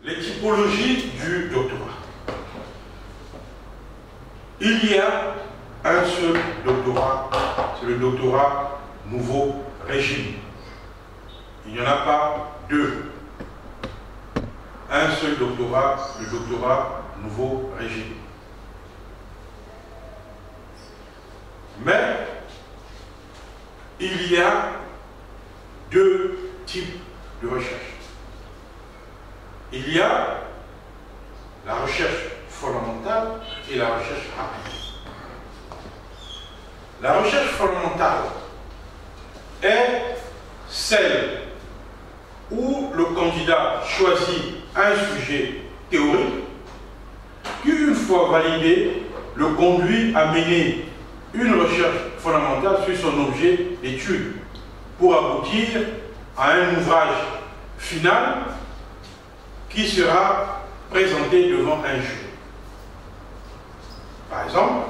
les typologies du doctorat. Il y a un seul doctorat, c'est le doctorat nouveau régime. Il n'y en a pas deux. Un seul doctorat, le doctorat nouveau régime. Mais il y a deux types de recherche. Il y a la recherche fondamentale et la recherche appliquée. La recherche fondamentale est celle où le candidat choisit un sujet théorique qui, une fois validé, le conduit à mener une recherche fondamentale sur son objet d'étude pour aboutir à un ouvrage final qui sera présenté devant un jury. Par exemple,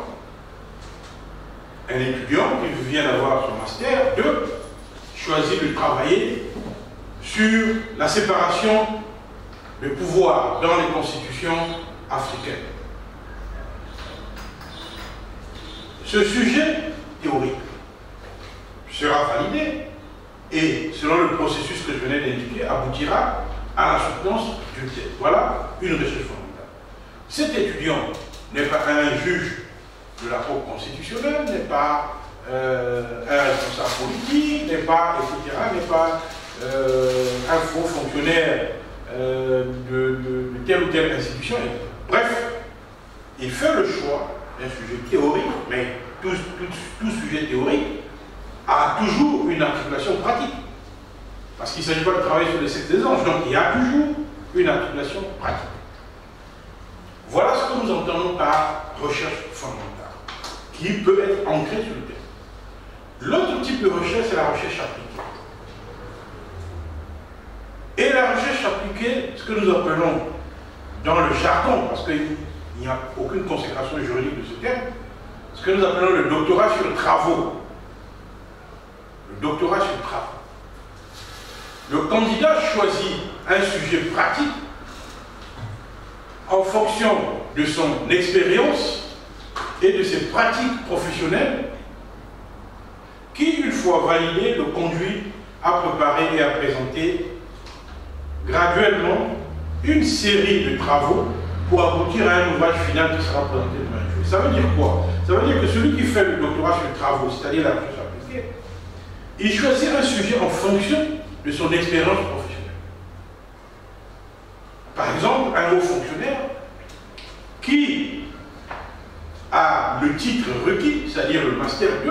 un étudiant qui vient d'avoir son master 2 choisit de travailler sur la séparation de pouvoir dans les constitutions africaines. Ce sujet théorique sera validé et, selon le processus que je venais d'indiquer, aboutira à la soutenance d'une thèse. Voilà une recherche fondamentale. Cet étudiant n'est pas un juge de la Cour constitutionnelle, n'est pas un responsable politique, n'est pas, etc., n'est pas un faux fonctionnaire de telle ou telle institution. Bref, il fait le choix d'un sujet théorique, mais tout sujet théorique a toujours une articulation pratique. Parce qu'il ne s'agit pas de travailler sur les sexe des anges, donc il y a toujours une articulation pratique. Voilà ce que nous entendons par recherche fondamentale, qui peut être ancrée sur le terrain. L'autre type de recherche, c'est la recherche appliquée. Et la recherche appliquée, ce que nous appelons dans le jargon, parce qu'il n'y a aucune consécration juridique de ce terme, ce que nous appelons le doctorat sur travaux. Le doctorat sur travaux. Le candidat choisit un sujet pratique en fonction de son expérience et de ses pratiques professionnelles qui, une fois validées, le conduit à préparer et à présenter graduellement une série de travaux pour aboutir à un ouvrage final qui sera présenté devant un jury. Ça veut dire quoi? Ça veut dire que celui qui fait le doctorat sur les travaux, c'est-à-dire la recherche appliquée, il choisit un sujet en fonction de son expérience professionnelle. Par exemple, un haut fonctionnaire qui a le titre requis, c'est-à-dire le Master 2,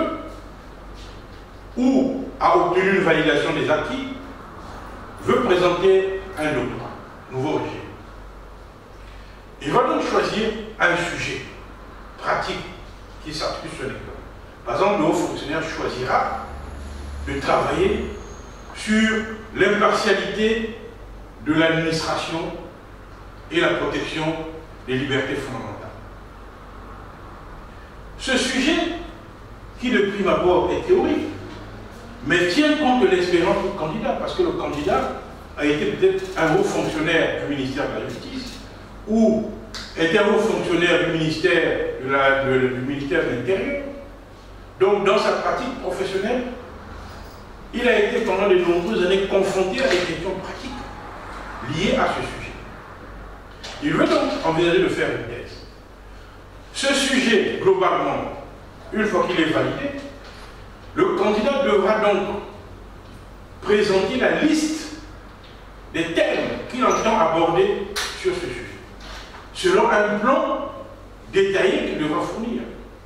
ou a obtenu une validation des acquis, veut présenter un doctorat, nouveau régime. Il va donc choisir un sujet pratique qui s'articule sur l'école. Par exemple, le haut fonctionnaire choisira de travailler sur l'impartialité de l'administration et la protection des libertés fondamentales. Ce sujet, qui de prime abord est théorique, mais tient compte de l'expérience du candidat, parce que le candidat a été peut-être un haut fonctionnaire du ministère de la Justice, ou était un haut fonctionnaire du ministère de l'Intérieur. Donc, dans sa pratique professionnelle, il a été pendant de nombreuses années confronté à des questions pratiques liées à ce sujet. Il veut donc envisager de faire une thèse. Ce sujet, globalement, une fois qu'il est validé, le candidat devra donc présenter la liste des thèmes qu'il entend aborder sur ce sujet, selon un plan détaillé qu'il devra fournir.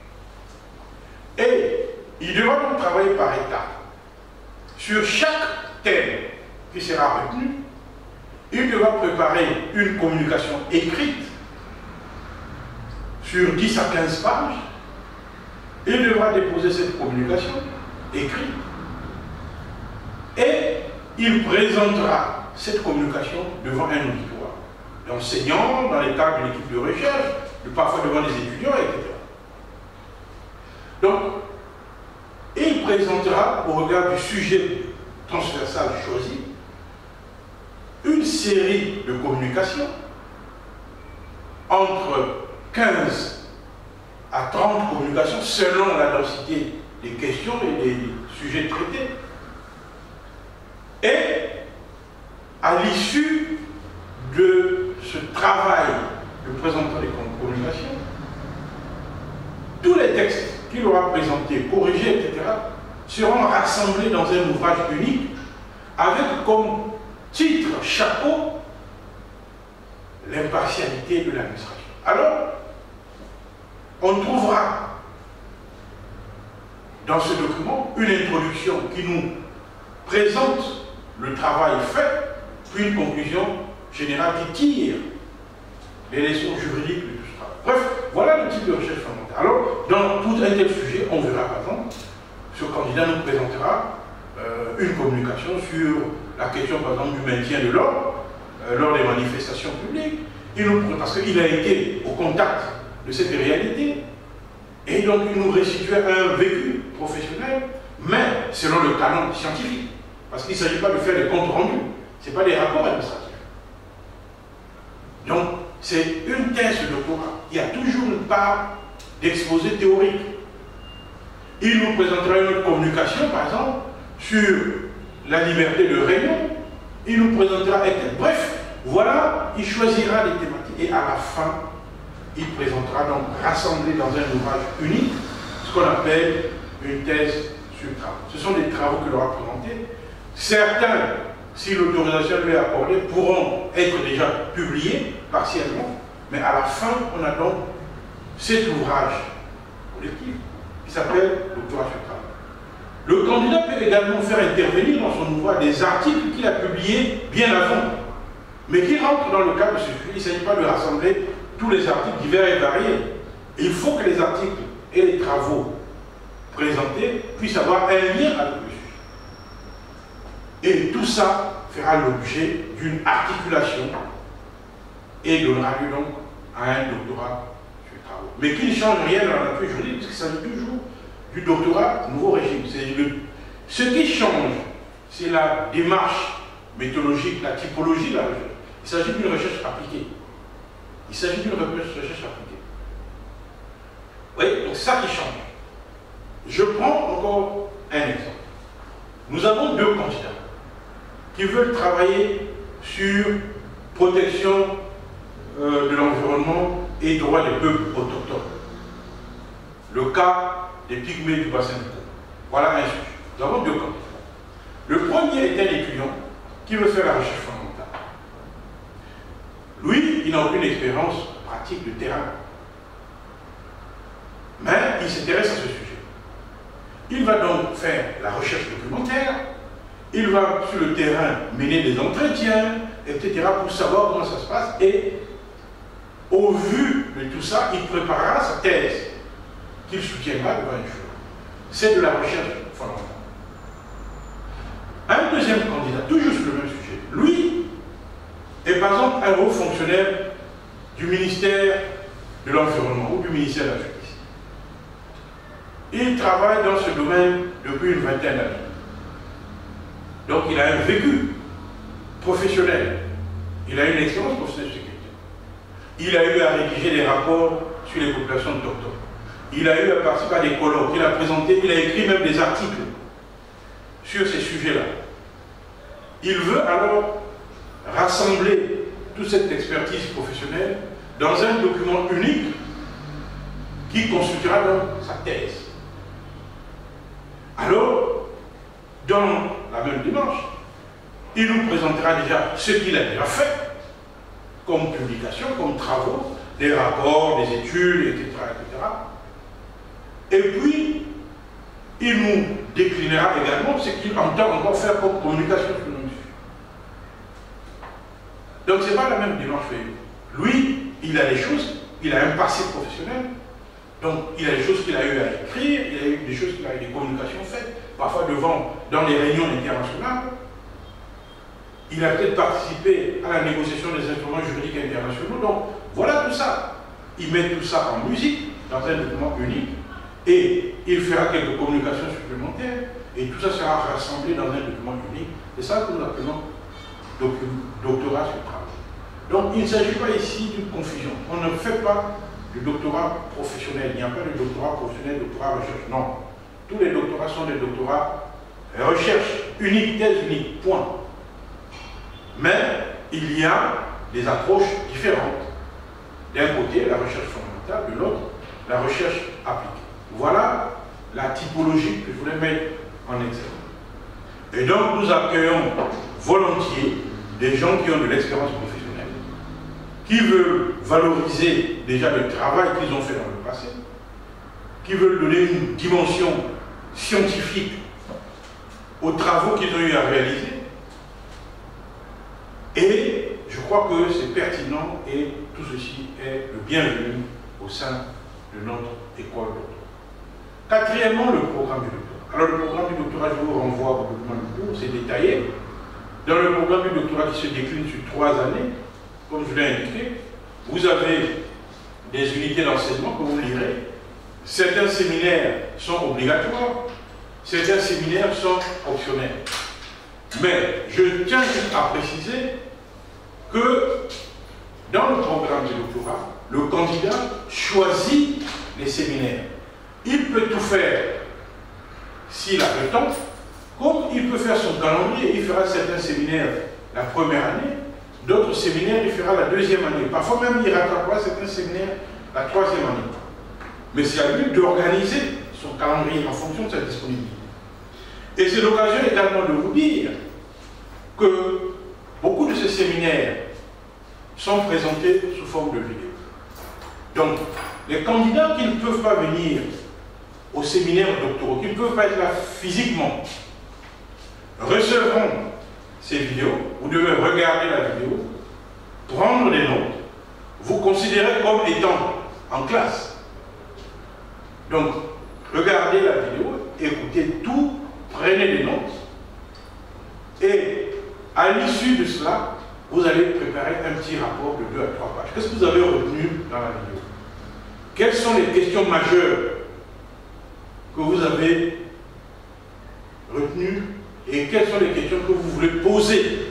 Et il devra donc travailler par étapes. Sur chaque thème qui sera retenu, il devra préparer une communication écrite sur 10 à 15 pages. Il devra déposer cette communication écrite et il présentera cette communication devant un auditoire, d'enseignants, dans les cadres d'une équipe de recherche, parfois devant des étudiants, etc. Donc, il présentera, au regard du sujet transversal choisi, une série de communications entre 15 à 30 communications selon la densité des questions et des sujets traités. Et à l'issue de ce travail de présentant les communications, tous les textes qu'il aura présentés, corrigés, etc., seront rassemblés dans un ouvrage unique avec comme titre chapeau l'impartialité de l'administration. Alors, on trouvera dans ce document une introduction qui nous présente le travail fait, puis une conclusion générale qui tire les leçons juridiques de tout ce travail. Bref, voilà le type de recherche fondamentale. Alors, dans tout un tel sujet, on verra par exemple, ce candidat nous présentera une communication sur la question par exemple du maintien de l'ordre lors des manifestations publiques, parce qu'il a été au contact de cette réalité, et donc il nous restituait un vécu professionnel, mais selon le canon scientifique, parce qu'il ne s'agit pas de faire des comptes rendus, ce n'est pas des rapports administratifs. Donc, c'est une thèse de doctorat. Il y a toujours une part d'exposé théorique. Il nous présentera une autre communication, par exemple, sur la liberté de réunion. Il nous présentera, bref, voilà, il choisira les thématiques et à la fin, il présentera donc, rassemblé dans un ouvrage unique, ce qu'on appelle une thèse sur travaux. Ce sont des travaux qu'il aura présentés. Certains, si l'autorisation lui est accordée, pourront être déjà publiés partiellement, mais à la fin, on a donc cet ouvrage collectif qui s'appelle Doctorat sur travaux. Le candidat peut également faire intervenir dans son ouvrage des articles qu'il a publiés bien avant, mais qui rentrent dans le cadre de ce sujet. Il ne s'agit pas de rassembler tous les articles divers et variés. Il faut que les articles et les travaux présentés puissent avoir un lien avec le sujet. Et tout ça fera l'objet d'une articulation et donnera lieu donc à un doctorat sur travaux. Mais qui ne change rien dans la nature juridique, parce qu'il s'agit toujours du doctorat nouveau régime. Ce qui change, c'est la démarche méthodologique, la typologie de la recherche. Il s'agit d'une recherche appliquée. Il s'agit d'une recherche appliquée. Oui, donc c'est ça qui change. Je prends encore un exemple. Nous avons deux candidats qui veulent travailler sur protection de l'environnement et droits des peuples autochtones. Le cas des pygmées du bassin du Congo. Voilà un sujet. Nous avons deux candidats. Le premier est un étudiant qui veut faire la recherche fondamentale. Lui, il n'a aucune expérience pratique de terrain. Mais il s'intéresse à ce sujet. Il va donc faire la recherche documentaire, il va sur le terrain mener des entretiens, etc. pour savoir comment ça se passe et au vu de tout ça, il préparera sa thèse qu'il soutiendra devant une jury. C'est de la recherche fondamentale. Un deuxième candidat, toujours sur le même sujet, lui est par exemple un haut fonctionnaire du ministère de l'Environnement ou du ministère de la Justice. Il travaille dans ce domaine depuis une vingtaine d'années. Donc il a un vécu professionnel. Il a une expérience professionnelle de sécurité. Il a eu à rédiger des rapports sur les populations autochtones. Il a eu à participer à des colloques. Il a présenté, il a écrit même des articles sur ces sujets-là. Il veut alors rassembler toute cette expertise professionnelle dans un document unique qui constituera donc sa thèse. Alors, dans la même démarche, il nous présentera déjà ce qu'il a déjà fait, comme publication, comme travaux, des rapports, des études, etc. Et puis, il nous déclinera également ce qu'il entend encore faire comme communication sur le sujet. Donc, ce n'est pas la même démarche que lui. Lui, il a des choses, il a un passé professionnel, donc il a des choses qu'il a eu à écrire, il a eu des choses qu'il a eu des communications faites, parfois dans les réunions internationales. Il a peut-être participé à la négociation des instruments juridiques internationaux. Donc, voilà tout ça. Il met tout ça en musique, dans un document unique, et il fera quelques communications supplémentaires, et tout ça sera rassemblé dans un document unique. C'est ça que nous appelons document. doctorat sur travaux. Donc il ne s'agit pas ici d'une confusion. On ne fait pas du doctorat professionnel. Il n'y a pas de doctorat professionnel, doctorat recherche. Non. Tous les doctorats sont des doctorats recherche unique, thèse unique, point. Mais il y a des approches différentes. D'un côté, la recherche fondamentale, de l'autre, la recherche appliquée. Voilà la typologie que je voulais mettre en exergue. Et donc, nous accueillons volontiers des gens qui ont de l'expérience professionnelle, qui veulent valoriser déjà le travail qu'ils ont fait dans le passé, qui veulent donner une dimension scientifique aux travaux qu'ils ont eu à réaliser. Et je crois que c'est pertinent et tout ceci est le bienvenu au sein de notre école doctorale. Quatrièmement, le programme du doctorat. Alors le programme du doctorat, je vous renvoie au document du cours, c'est détaillé. Dans le programme du doctorat qui se décline sur 3 années, comme je l'ai indiqué, vous avez des unités d'enseignement que vous lirez. Certains séminaires sont obligatoires, certains séminaires sont optionnels. Mais je tiens juste à préciser que dans le programme du doctorat, le candidat choisit les séminaires. Il peut tout faire s'il a le temps, comme il peut faire son calendrier, il fera certains séminaires la première année, d'autres séminaires il fera la deuxième année. Parfois même il rattrapera certains séminaires la troisième année. Mais c'est à lui d'organiser son calendrier en fonction de sa disponibilité. Et c'est l'occasion également de vous dire que beaucoup de ces séminaires sont présentés sous forme de vidéo. Donc, les candidats qui ne peuvent pas venir au séminaire doctoraux, qui ne peuvent pas être là physiquement, recevront ces vidéos. Vous devez regarder la vidéo, prendre des notes, vous considérez comme étant en classe. Donc, regardez la vidéo, écoutez tout, prenez des notes, et à l'issue de cela, vous allez préparer un petit rapport de 2 à 3 pages. Qu'est-ce que vous avez retenu dans la vidéo? Quelles sont les questions majeures que vous avez retenues et quelles sont les questions que vous voulez poser?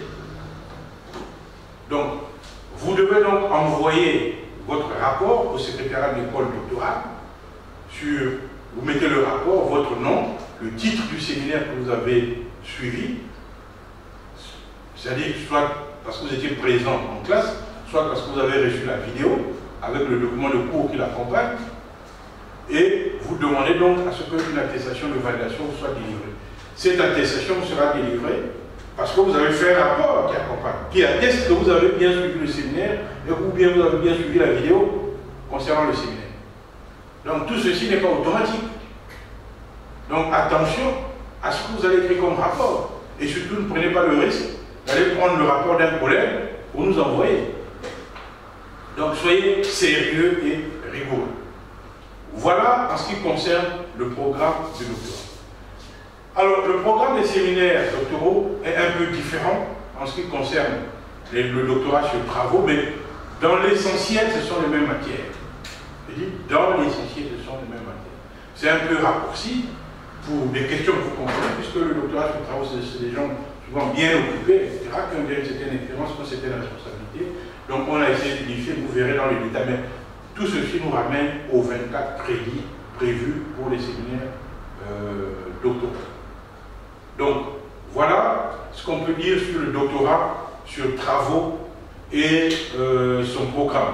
Donc, vous devez donc envoyer votre rapport au secrétariat de l'école doctorale. Vous mettez le rapport, votre nom, le titre du séminaire que vous avez suivi, c'est-à-dire soit parce que vous étiez présent en classe, soit parce que vous avez reçu la vidéo avec le document de cours qui l'accompagne, et vous demandez donc à ce qu'une attestation de validation vous soit délivrée. Cette attestation sera délivrée parce que vous avez fait un rapport qui accompagne, qui atteste que vous avez bien suivi le séminaire et ou bien vous avez bien suivi la vidéo concernant le séminaire. Donc tout ceci n'est pas automatique. Donc attention à ce que vous allez écrire comme rapport. Et surtout ne prenez pas le risque d'aller prendre le rapport d'un collègue pour nous envoyer. Donc soyez sérieux et rigoureux. Voilà en ce qui concerne le programme du doctorat. Alors le programme des séminaires doctoraux est un peu différent en ce qui concerne le doctorat sur travaux, mais dans l'essentiel ce sont les mêmes matières. Je dis dans l'essentiel ce sont les mêmes matières. C'est un peu raccourci pour des questions que vous comprenez, puisque le doctorat sur travaux c'est des gens souvent bien occupés, etc., qui ont déjà une certaine expérience, qui ont une certaine responsabilité. Donc on a essayé d'unifier, vous verrez dans les détails, mais tout ceci nous ramène aux 24 crédits prévus pour les séminaires doctoraux. Donc voilà ce qu'on peut dire sur le doctorat, sur travaux et son programme.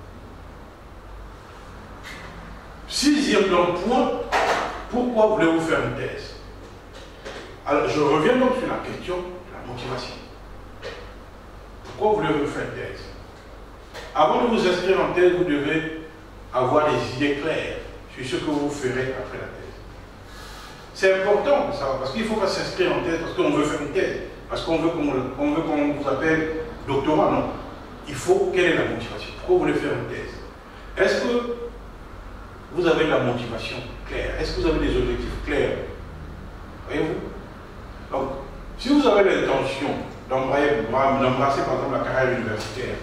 6e point, pourquoi voulez-vous faire une thèse? Alors je reviens donc sur la question de la motivation. Pourquoi voulez-vous faire une thèse? Avant de vous inscrire en thèse, vous devez avoir des idées claires sur ce que vous ferez après la thèse. C'est important de savoir, parce qu'il ne faut pas s'inscrire en thèse parce qu'on veut faire une thèse, parce qu'on veut qu'on vous appelle doctorat, non. Il faut, quelle est la motivation? Pourquoi vous voulez faire une thèse? Est-ce que vous avez de la motivation claire? Est-ce que vous avez des objectifs clairs? Voyez-vous? Donc, si vous avez l'intention d'embrasser par exemple la carrière universitaire,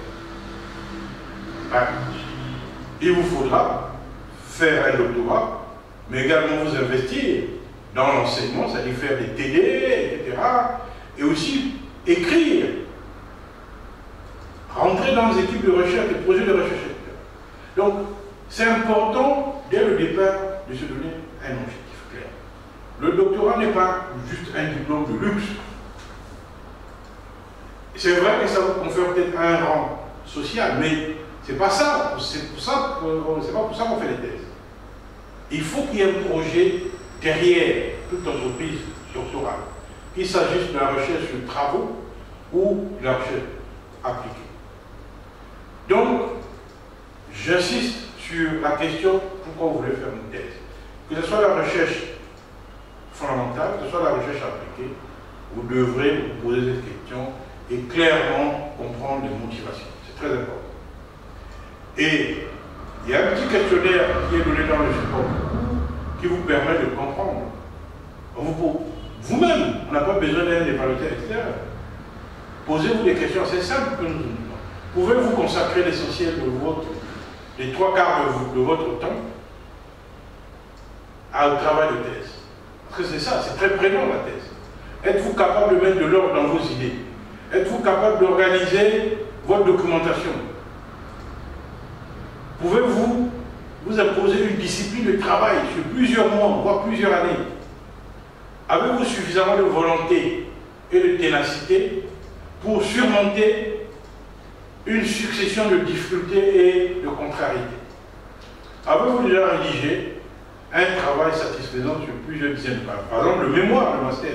il vous faudra faire un doctorat, mais également vous investir dans l'enseignement, c'est-à-dire faire des TD, etc. Et aussi écrire entrer dans les équipes de recherche, les projets de recherche, etc. Donc, c'est important, dès le départ, de se donner un objectif clair. Le doctorat n'est pas juste un diplôme de luxe. C'est vrai que ça vous confère peut-être un rang social, mais c'est pas ça. C'est pas pour ça qu'on fait les thèses. Il faut qu'il y ait un projet derrière toute entreprise doctorale, qu'il s'agisse de la recherche sur travaux ou de la recherche appliquée. Donc, j'insiste sur la question pourquoi vous voulez faire une thèse. Que ce soit la recherche fondamentale, que ce soit la recherche appliquée, vous devrez vous poser cette question et clairement comprendre les motivations. C'est très important. Et il y a un petit questionnaire qui est donné dans le support qui vous permet de comprendre. Vous-même, on n'a pas besoin d'un évaluateur externe. Posez-vous des questions assez simples que nous demandons. Pouvez-vous consacrer l'essentiel de les 3/4 de votre temps au travail de thèse? Parce que c'est ça, c'est très prenant la thèse. Êtes-vous capable de mettre de l'ordre dans vos idées? Êtes-vous capable d'organiser votre documentation? Pouvez-vous vous imposer une discipline de travail sur plusieurs mois, voire plusieurs années? Avez-vous suffisamment de volonté et de ténacité pour surmonter une succession de difficultés et de contrariétés? Avez-vous déjà rédigé un travail satisfaisant sur plusieurs dizaines de pages? Par exemple, le mémoire, le master.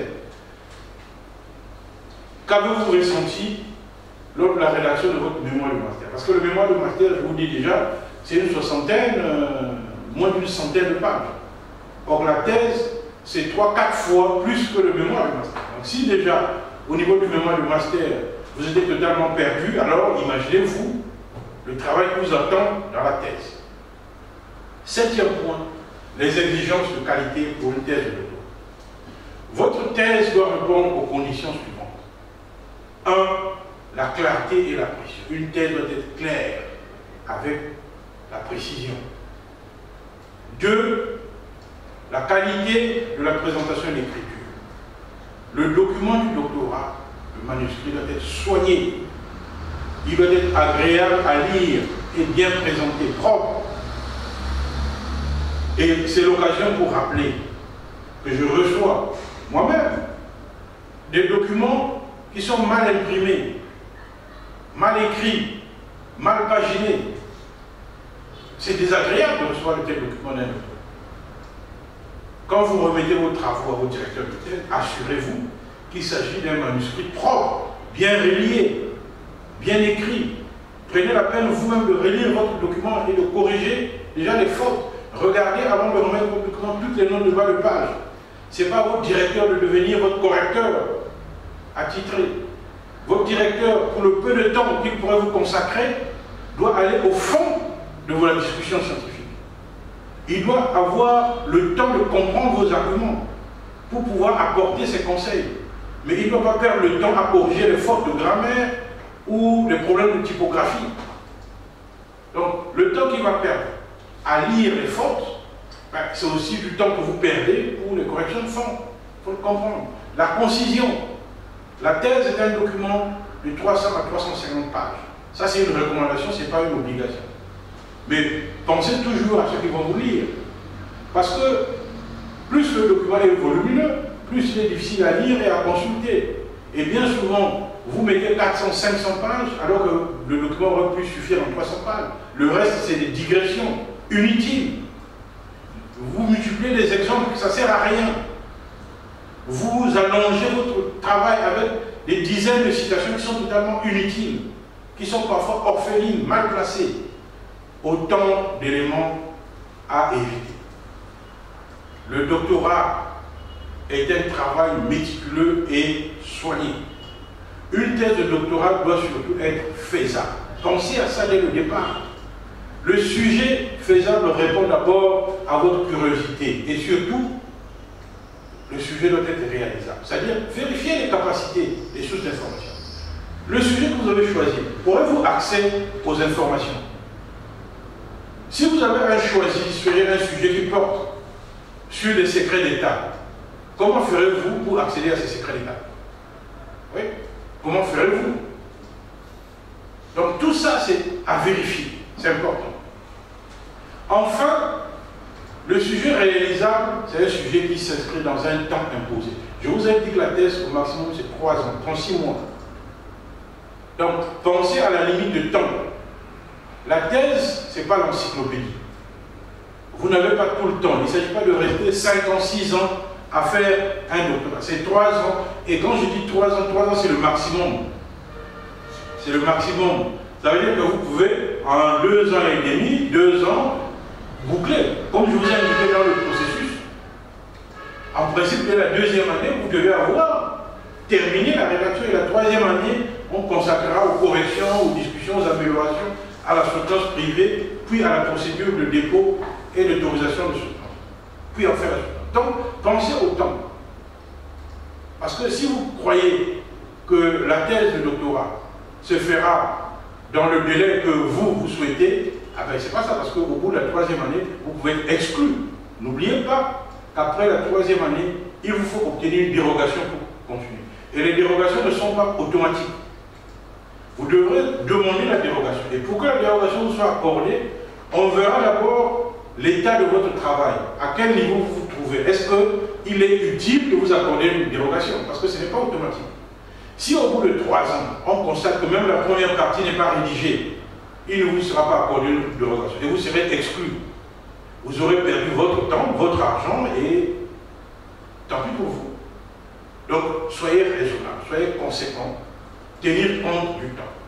Qu'avez-vous ressenti lors de la rédaction de votre mémoire de master? Parce que le mémoire de master, je vous dis déjà, c'est une soixantaine, moins d'une centaine de pages. Or, la thèse, c'est 3-4 fois plus que le mémoire de master. Donc, si déjà, au niveau du mémoire de master, vous êtes totalement perdu, alors imaginez-vous le travail qui vous attend dans la thèse. 7e point, les exigences de qualité pour une thèse de doctorat. Votre thèse doit répondre aux conditions suivantes. 1. La clarté et la précision. Une thèse doit être claire avec la précision. 2. La qualité de la présentation et l'écriture. Le document du doctorat, le manuscrit, doit être soigné. Il doit être agréable à lire et bien présenté, propre. Et c'est l'occasion pour rappeler que je reçois moi-même des documents qui sont mal imprimés, mal écrits, mal paginés. C'est désagréable de recevoir de tels documents d'un doctorat. Quand vous remettez vos travaux à votre directeur de thèse, assurez-vous qu'il s'agit d'un manuscrit propre, bien relié, bien écrit. Prenez la peine vous-même de relire votre document et de corriger déjà les fautes. Regardez avant de remettre votre document toutes les notes de bas de page. Ce n'est pas votre directeur de devenir votre correcteur attitré. Votre directeur, pour le peu de temps qu'il pourrait vous consacrer, doit aller au fond de votre discussion scientifique. Il doit avoir le temps de comprendre vos arguments pour pouvoir apporter ses conseils. Mais il ne doit pas perdre le temps à corriger les fautes de grammaire ou les problèmes de typographie. Donc, le temps qu'il va perdre à lire les fautes, ben, c'est aussi du temps que vous perdez pour les corrections de fond. Il faut le comprendre. La concision. La thèse est un document de 300 à 350 pages. Ça, c'est une recommandation, ce n'est pas une obligation. Mais pensez toujours à ceux qui vont vous lire. Parce que plus le document est volumineux, plus il est difficile à lire et à consulter. Et bien souvent, vous mettez 400, 500 pages, alors que le document aurait pu suffire en 300 pages. Le reste, c'est des digressions inutiles. Vous multipliez les exemples, ça ne sert à rien. Vous allongez votre travail avec des dizaines de citations qui sont totalement inutiles, qui sont parfois orphelines, mal placées. Autant d'éléments à éviter. Le doctorat est un travail méticuleux et soigné. Une thèse de doctorat doit surtout être faisable. Pensez à ça dès le départ. Le sujet faisable répond d'abord à votre curiosité et surtout, le sujet doit être réalisable. C'est-à-dire, vérifiez les capacités des sources d'information. Le sujet que vous avez choisi, aurez-vous accès aux informations? Si vous avez choisi un sujet qui porte sur les secrets d'État, comment ferez-vous pour accéder à ces secrets d'État? Oui? Comment ferez-vous? Donc tout ça, c'est à vérifier, c'est important. Enfin, le sujet réalisable, c'est un sujet qui s'inscrit dans un temps imposé. Je vous ai dit que la thèse, au maximum, c'est 3 ans, 36 mois. Donc, pensez à la limite de temps. La thèse, ce n'est pas l'encyclopédie. Vous n'avez pas tout le temps. Il ne s'agit pas de rester 5 ans, 6 ans à faire un doctorat. C'est 3 ans. Et quand je dis 3 ans, c'est le maximum. C'est le maximum. Ça veut dire que vous pouvez, en 2 ans et demi, 2 ans, boucler. Comme je vous ai indiqué dans le processus, en principe, dès la 2e année, vous devez avoir terminé la rédaction. Et la 3e année, on consacrera aux corrections, aux discussions, aux améliorations, à la soutenance privée, puis à la procédure de dépôt et d'autorisation de soutenance. Puis en faire la soutenance. Donc, pensez au temps. Parce que si vous croyez que la thèse de doctorat se fera dans le délai que vous souhaitez, ah ben c'est pas ça, parce qu'au bout de la 3e année, vous pouvez être exclu. N'oubliez pas qu'après la 3e année, il vous faut obtenir une dérogation pour continuer. Et les dérogations ne sont pas automatiques. Vous devrez demander la dérogation. Et pour que la dérogation vous soit accordée, on verra d'abord l'état de votre travail. À quel niveau vous vous trouvez. Est-ce qu'il est utile de vous accorder une dérogation? Parce que ce n'est pas automatique. Si au bout de 3 ans, on constate que même la première partie n'est pas rédigée, il ne vous sera pas accordé une dérogation. Et vous serez exclu. Vous aurez perdu votre temps, votre argent, et tant pis pour vous. Donc, soyez raisonnable, soyez conséquent, tenir compte du temps.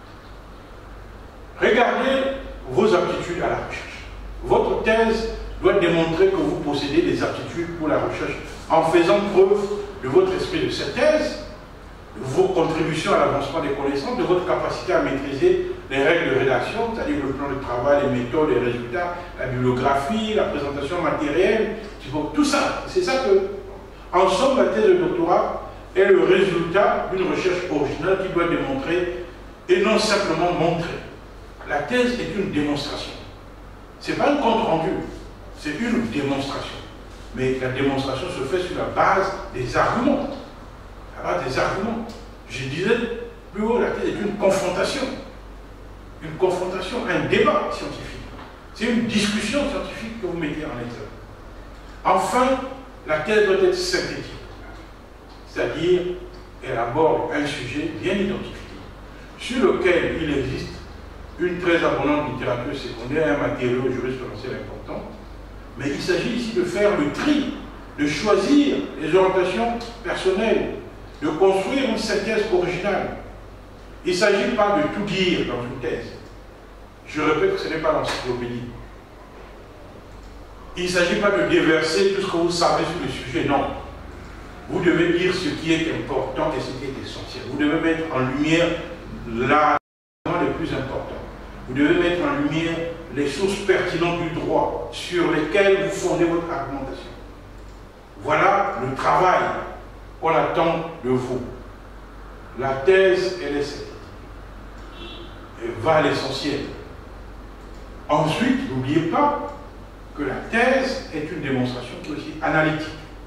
Regardez vos aptitudes à la recherche. Votre thèse doit démontrer que vous possédez des aptitudes pour la recherche en faisant preuve de votre esprit de synthèse, de vos contributions à l'avancement des connaissances, de votre capacité à maîtriser les règles de rédaction, c'est-à-dire le plan de travail, les méthodes, les résultats, la bibliographie, la présentation matérielle, tout ça. C'est ça que, en somme, la thèse de doctorat est le résultat d'une recherche originale qui doit démontrer et non simplement montrer. La thèse est une démonstration. Ce n'est pas un compte rendu, c'est une démonstration. Mais la démonstration se fait sur la base des arguments. La base des arguments. Je disais plus haut, la thèse est une confrontation. Une confrontation, un débat scientifique. C'est une discussion scientifique que vous mettez en examen. Enfin, la thèse doit être synthétique. C'est-à-dire, elle aborde un sujet bien identifié, sur lequel il existe une très abondante littérature secondaire, un matériau jurisprudentiel important, mais il s'agit ici de faire le tri, de choisir les orientations personnelles, de construire une synthèse originale. Il ne s'agit pas de tout dire dans une thèse. Je répète que ce n'est pas l'encyclopédie. Il ne s'agit pas de déverser tout ce que vous savez sur le sujet, non. Vous devez dire ce qui est important et ce qui est essentiel. Vous devez mettre en lumière les plus importants. Vous devez mettre en lumière les sources pertinentes du droit sur lesquelles vous fondez votre argumentation. Voilà le travail qu'on attend de vous. La thèse, elle est synthétique. Elle va à l'essentiel. Ensuite, n'oubliez pas que la thèse est une démonstration qui est aussi analytique.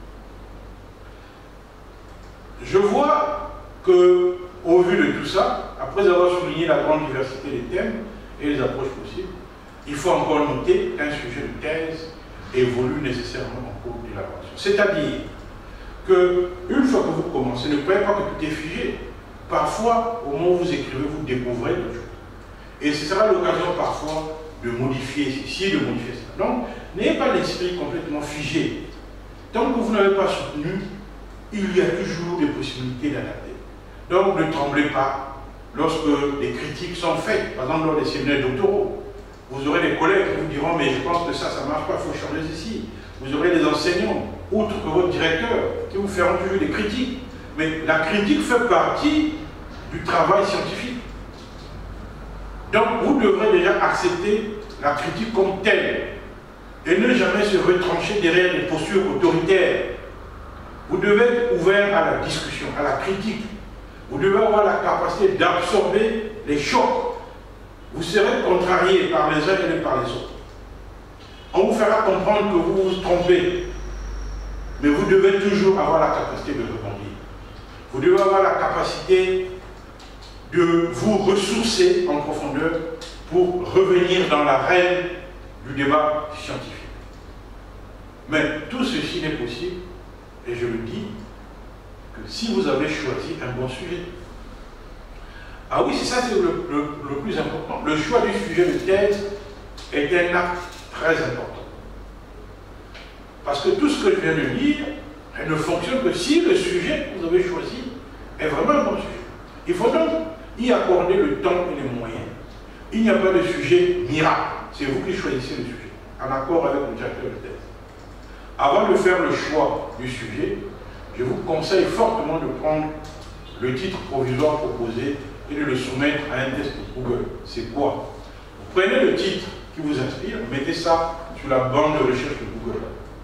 Je vois que, au vu de tout ça, après avoir souligné la grande diversité des thèmes et les approches possibles, il faut encore noter qu'un sujet de thèse évolue nécessairement en cours d'élaboration. C'est-à-dire qu'une fois que vous commencez, ne croyez pas que tout est figé. Parfois, au moment où vous écrivez, vous découvrez d'autres choses. Et ce sera l'occasion parfois de modifier ceci, de modifier ça. Donc, n'ayez pas l'esprit complètement figé. Tant que vous n'avez pas soutenu, il y a toujours des possibilités d'adapter. Donc, ne tremblez pas lorsque des critiques sont faites, par exemple lors des séminaires doctoraux. Vous aurez des collègues qui vous diront, mais je pense que ça ne marche pas, il faut changer ceci. Vous aurez des enseignants, outre que votre directeur, qui vous feront toujours des critiques. Mais la critique fait partie du travail scientifique. Donc, vous devrez déjà accepter la critique comme telle et ne jamais se retrancher derrière des postures autoritaires. Vous devez être ouvert à la discussion, à la critique. Vous devez avoir la capacité d'absorber les chocs. Vous serez contrarié par les uns et par les autres. On vous fera comprendre que vous vous trompez, mais vous devez toujours avoir la capacité de rebondir. Vous devez avoir la capacité de vous ressourcer en profondeur pour revenir dans l'arène du débat scientifique. Mais tout ceci n'est possible, et je le dis, que si vous avez choisi un bon sujet. Ah oui, c'est ça, c'est le plus important. Le choix du sujet de thèse est un acte très important. Parce que tout ce que je viens de dire, elle ne fonctionne que si le sujet que vous avez choisi est vraiment un bon sujet. Il faut donc y accorder le temps et les moyens. Il n'y a pas de sujet miracle. C'est vous qui choisissez le sujet, en accord avec le directeur de thèse. Avant de faire le choix du sujet, je vous conseille fortement de prendre le titre provisoire proposé et de le soumettre à un test Google. C'est quoi? Vous prenez le titre qui vous inspire, mettez ça sur la bande de recherche de Google.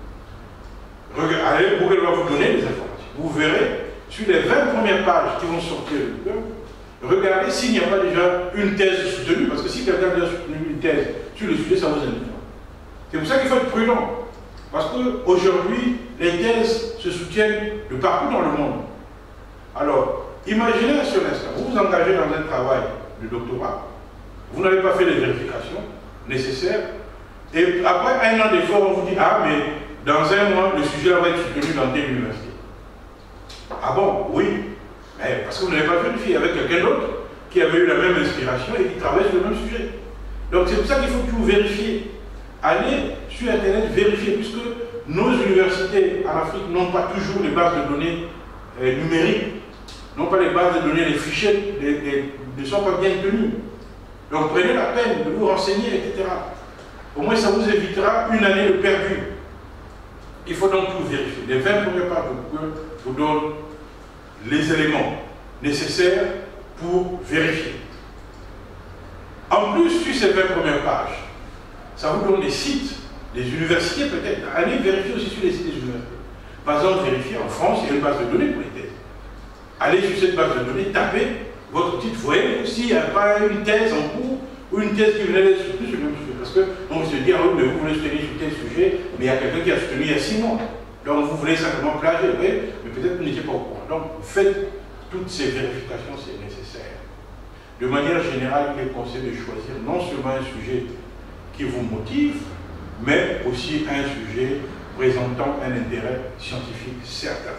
Allez, Google va vous donner des informations. Vous verrez, sur les 20 premières pages qui vont sortir de Google, regardez s'il n'y a pas déjà une thèse soutenue, parce que si quelqu'un a déjà soutenu une thèse sur le sujet, ça vous indique. C'est pour ça qu'il faut être prudent. Parce qu'aujourd'hui, les thèses se soutiennent de partout dans le monde. Alors, imaginez un seul instant, vous vous engagez dans un travail de doctorat, vous n'avez pas fait les vérifications nécessaires, et après un an d'effort, on vous dit, ah, mais dans un mois, le sujet va être soutenu dans telle université. Ah bon, oui, mais parce que vous n'avez pas vérifié avec quelqu'un d'autre qui avait eu la même inspiration et qui travaille sur le même sujet. Donc c'est pour ça qu'il faut que vous vérifiez. Allez sur Internet vérifier, puisque nos universités en Afrique n'ont pas toujours les bases de données numériques, n'ont pas les bases de données, les fichiers ne sont pas bien tenus. Donc prenez la peine de vous renseigner, etc. Au moins ça vous évitera une année de perdu. Il faut donc tout vérifier. Les 20 premières pages de Google vous donnent les éléments nécessaires pour vérifier. En plus, sur ces 20 premières pages, ça vous donne des sites, des universités peut-être. Allez vérifier aussi sur les sites des universités. Par exemple, vérifier en France, il y a une base de données pour les thèses. Allez sur cette base de données, tapez votre titre, voyez s'il n'y a pas une thèse en cours ou une thèse qui venait d'être soutenue sur le même sujet. Parce qu'on se dit, ah oui, mais vous voulez soutenir sur tel sujet, mais il y a quelqu'un qui a soutenu il y a 6 mois. Donc vous voulez simplement plagier, oui, mais peut-être que vous n'étiez pas au courant. Donc faites toutes ces vérifications, c'est nécessaire. De manière générale, il est conseillé de choisir non seulement un sujet qui vous motive, mais aussi un sujet présentant un intérêt scientifique certain.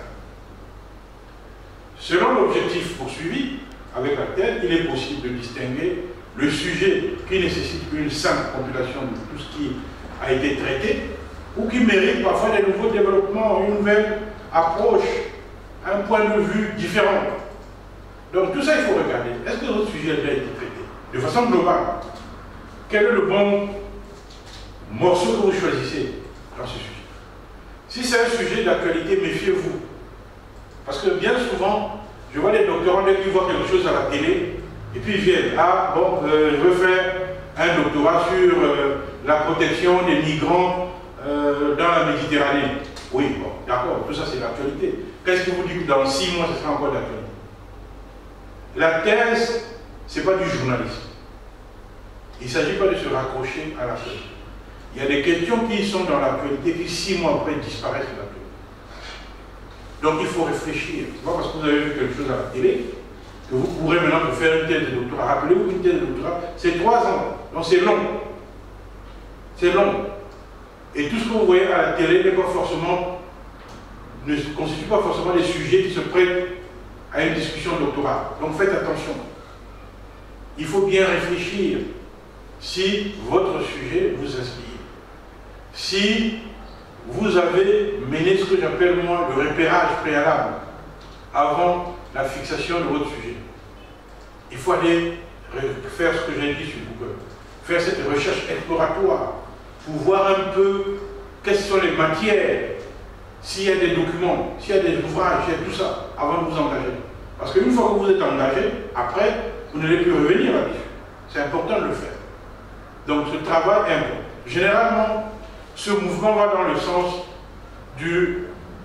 Selon l'objectif poursuivi avec la thèse, il est possible de distinguer le sujet qui nécessite une simple compilation de tout ce qui a été traité, ou qui mérite parfois des nouveaux développements, une nouvelle approche, un point de vue différent. Donc tout ça, il faut regarder. Est-ce que votre sujet a déjà été traité? De façon globale, quel est le bon morceau que vous choisissez dans ce sujet? Si c'est un sujet d'actualité, méfiez-vous. Parce que bien souvent, je vois des doctorants qui voient quelque chose à la télé, et puis ils viennent, ah bon, je veux faire un doctorat sur la protection des migrants dans la Méditerranée. Oui, bon, d'accord, tout ça c'est l'actualité. Qu'est-ce que vous dites que dans 6 mois, ce sera encore d'actualité? La thèse, ce n'est pas du journalisme. Il ne s'agit pas de se raccrocher à l'actualité. Il y a des questions qui sont dans l'actualité qui 6 mois après disparaissent de l'actualité. Donc il faut réfléchir. Ce n'est pas parce que vous avez vu quelque chose à la télé que vous pourrez maintenant faire une thèse de doctorat. Rappelez-vous qu'une thèse de doctorat, c'est 3 ans. Donc c'est long. C'est long. Et tout ce que vous voyez à la télé ne constitue pas forcément des sujets qui se prêtent à une discussion doctorale. Donc faites attention. Il faut bien réfléchir si votre sujet vous inspire. Si vous avez mené ce que j'appelle moi le repérage préalable avant la fixation de votre sujet. Il faut aller faire ce que j'ai dit sur Google. Faire cette recherche exploratoire pour voir un peu quelles sont les matières, s'il y a des documents, s'il y a des ouvrages, s'il y a tout ça, avant de vous engager. Parce qu'une fois que vous êtes engagé, après, vous n'allez plus revenir là-dessus. C'est important de le faire. Donc ce travail est important. Généralement, ce mouvement va dans le sens de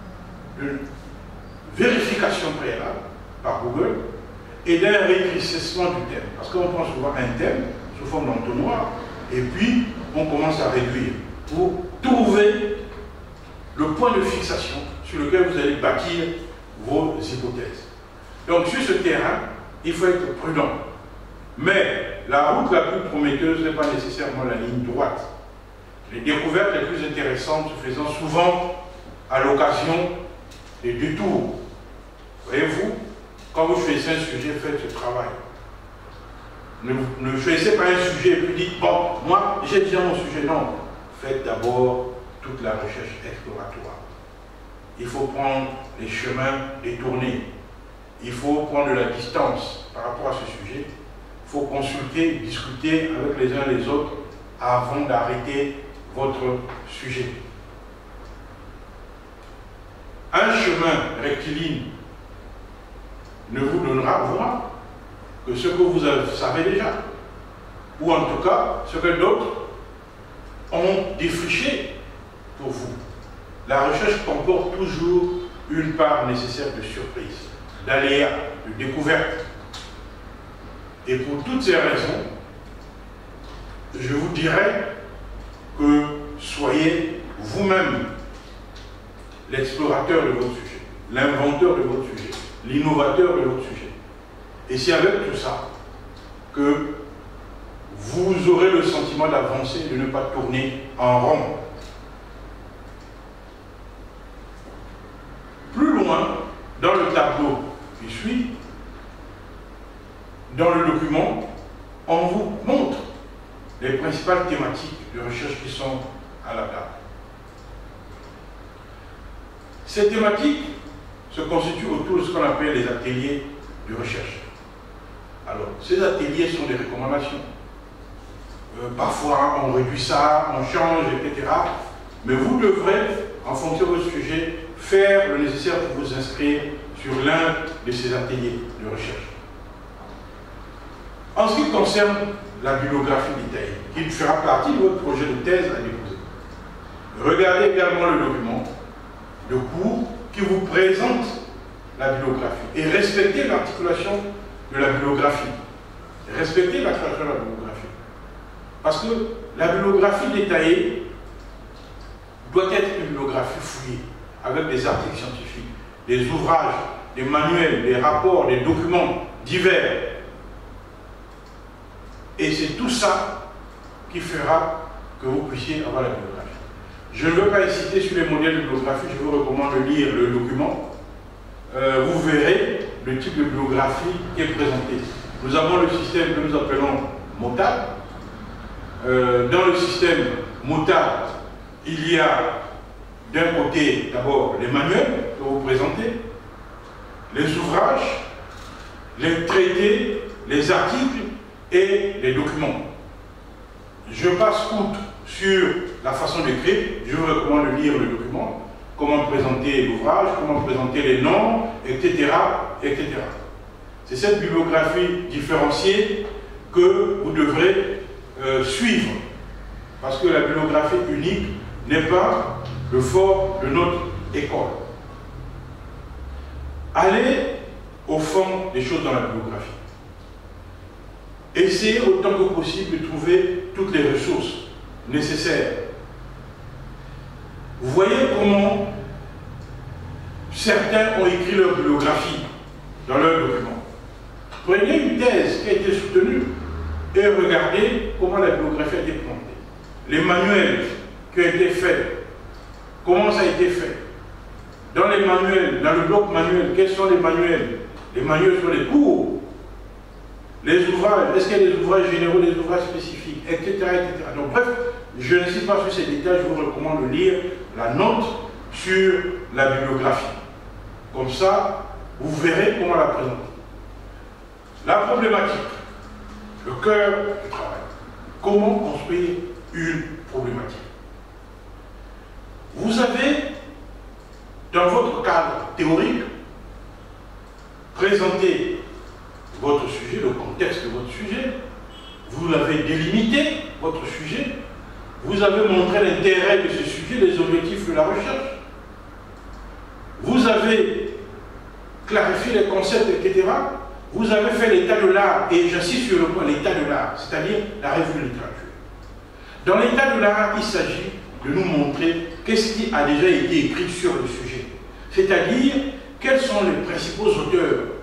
vérification préalable par Google et d'un rétrécissement du thème. Parce qu'on prend souvent un thème sous forme d'entonnoir et puis on commence à réduire pour trouver le point de fixation sur lequel vous allez bâtir vos hypothèses. Donc sur ce terrain, il faut être prudent. Mais la route la plus prometteuse n'est pas nécessairement la ligne droite. Les découvertes les plus intéressantes se faisant souvent à l'occasion des détours. Voyez-vous, quand vous choisissez un sujet, faites ce travail. Ne choisissez pas un sujet et puis dites, bon, moi j'ai déjà mon sujet. Non, faites d'abord toute la recherche exploratoire. Il faut prendre les chemins détournés. Il faut prendre de la distance par rapport à ce sujet. Il faut consulter, discuter avec les uns et les autres avant d'arrêter votre sujet. Un chemin rectiligne ne vous donnera moins que ce que vous savez déjà, ou en tout cas ce que d'autres ont défriché pour vous. La recherche comporte toujours une part nécessaire de surprise, d'aléas, de découverte. Et pour toutes ces raisons, je vous dirais que soyez vous-même l'explorateur de votre sujet, l'inventeur de votre sujet, l'innovateur de votre sujet. Et c'est avec tout ça que vous aurez le sentiment d'avancer, de ne pas tourner en rond. Plus loin, dans le tableau qui suit, dans le document, on vous montre les principales thématiques de recherche qui sont à la table. Ces thématiques se constituent autour de ce qu'on appelle les ateliers de recherche. Alors, ces ateliers sont des recommandations. Parfois, on réduit ça, on change, etc. Mais vous devrez, en fonction de votre sujet, faire le nécessaire pour vous inscrire sur l'un de ces ateliers de recherche. En ce qui concerne la bibliographie détaillée, qui fera partie de votre projet de thèse à déposer, regardez également le document de cours qui vous présente la bibliographie et respectez l'articulation de la bibliographie. Respectez l'articulation de la bibliographie. Parce que la bibliographie détaillée doit être une bibliographie fouillée, avec des articles scientifiques, des ouvrages, des manuels, des rapports, des documents divers. Et c'est tout ça qui fera que vous puissiez avoir la bibliographie. Je ne veux pas inciter sur les modèles de bibliographie, je vous recommande de lire le document. Vous verrez le type de bibliographie qui est présenté. Nous avons le système que nous appelons MOTAD. Dans le système MOTAD, il y a d'un côté d'abord les manuels que vous présentez, les ouvrages, les traités, les articles et les documents. Je passe outre sur la façon d'écrire, je vous recommande de lire le document, comment présenter l'ouvrage, comment présenter les noms, etc. etc. C'est cette bibliographie différenciée que vous devrez suivre, parce que la bibliographie unique n'est pas le fort de notre école. Allez au fond des choses dans la bibliographie. Essayez autant que possible de trouver toutes les ressources nécessaires. Vous voyez comment certains ont écrit leur bibliographie dans leur document. Prenez une thèse qui a été soutenue et regardez comment la bibliographie a été présentée. Les manuels qui ont été faits, comment ça a été fait. Dans les manuels, dans le bloc manuel, quels sont les manuels? Les manuels sur les cours. Les ouvrages, est-ce qu'il y a des ouvrages généraux, des ouvrages spécifiques, etc. etc. Donc bref, je n'insiste pas sur ces détails, je vous recommande de lire la note sur la bibliographie. Comme ça, vous verrez comment la présenter. La problématique, le cœur du travail. Comment construire une problématique? Vous avez, dans votre cadre théorique, présenté votre sujet, le contexte de votre sujet, vous avez délimité votre sujet, vous avez montré l'intérêt de ce sujet, les objectifs de la recherche, vous avez clarifié les concepts, etc. Vous avez fait l'état de l'art, et j'insiste sur le point, l'état de l'art, c'est-à-dire la revue de littérature. Dans l'état de l'art, il s'agit de nous montrer qu'est-ce qui a déjà été écrit sur le sujet, c'est-à-dire quels sont les principaux auteurs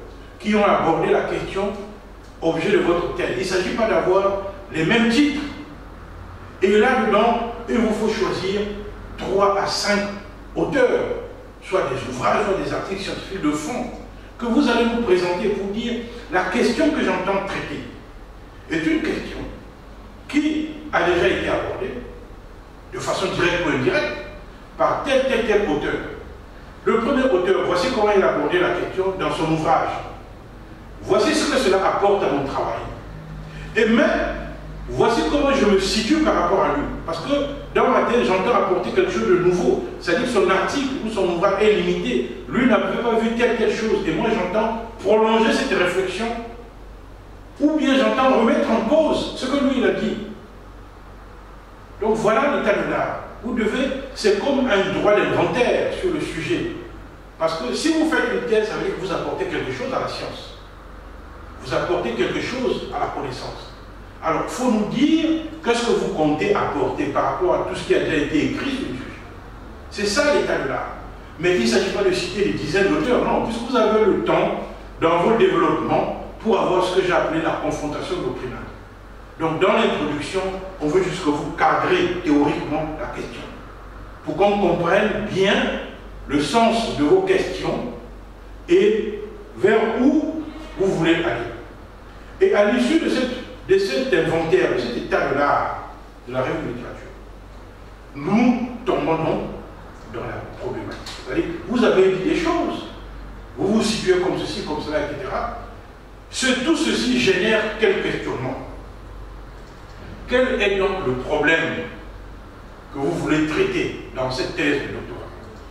qui ont abordé la question objet de votre thèse. Il ne s'agit pas d'avoir les mêmes titres. Et là-dedans, il vous faut choisir 3 à 5 auteurs, soit des ouvrages, soit des articles scientifiques de fond, que vous allez nous présenter pour dire la question que j'entends traiter est une question qui a déjà été abordée de façon directe ou indirecte par tel auteur. Le premier auteur, voici comment il a abordé la question dans son ouvrage. Voici ce que cela apporte à mon travail. Et même, voici comment je me situe par rapport à lui. Parce que dans ma tête, j'entends apporter quelque chose de nouveau. C'est-à-dire que son article ou son ouvrage est limité. Lui n'avait pas vu telle chose. Et moi, j'entends prolonger cette réflexion. Ou bien j'entends remettre en cause ce que lui, il a dit. Donc voilà l'état de l'art. Vous devez, c'est comme un droit d'inventaire sur le sujet. Parce que si vous faites une thèse, ça veut dire que vous apportez quelque chose à la science. Vous apportez quelque chose à la connaissance. Alors, il faut nous dire qu'est-ce que vous comptez apporter par rapport à tout ce qui a déjà été écrit sur le sujet. C'est ça l'état de l'art. Mais il ne s'agit pas de citer des dizaines d'auteurs, non, puisque vous avez le temps dans votre développement pour avoir ce que j'ai appelé la confrontation doctrinale. Donc, dans l'introduction, on veut juste que vous cadrez théoriquement la question, pour qu'on comprenne bien le sens de vos questions et vers où vous voulez aller. Et à l'issue de cet inventaire, de cet état de l'art, de la revue de littérature, nous tombons dans la problématique. C'est-à-dire, vous avez dit des choses, vous vous situez comme ceci, comme cela, etc. Tout ceci génère quel questionnement? Quel est donc le problème que vous voulez traiter dans cette thèse de doctorat?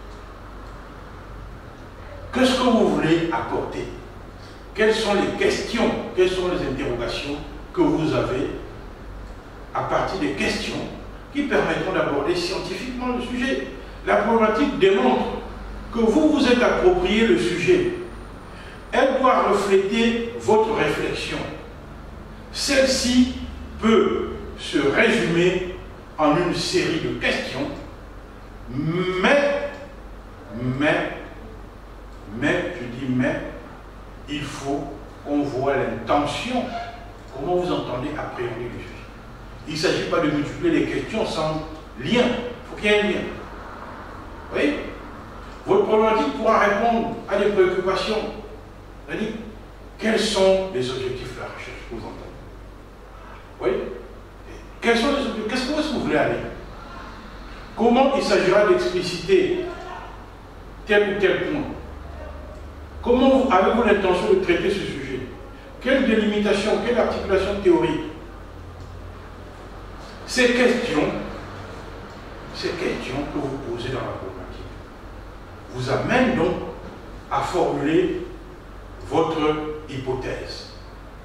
Qu'est-ce que vous voulez apporter? Quelles sont les questions, quelles sont les interrogations que vous avez à partir des questions qui permettront d'aborder scientifiquement le sujet? La problématique démontre que vous vous êtes approprié le sujet. Elle doit refléter votre réflexion. Celle-ci peut se résumer en une série de questions, mais, il faut qu'on voit l'intention, comment vous entendez appréhender le sujet. Il ne s'agit pas de multiplier les questions sans lien, il faut qu'il y ait un lien. Vous voyez? Votre problématique pourra répondre à des préoccupations. C'est-à-dire, quels sont les objectifs de la recherche que vous entendez? Vous voyez? Quels sont les objectifs? Qu'est-ce que vous voulez aller? Comment il s'agira d'expliciter tel ou tel point? Comment avez-vous l'intention de traiter ce sujet? Quelle délimitation, quelle articulation théorique? Ces questions que vous posez dans la problématique vous amènent donc à formuler votre hypothèse.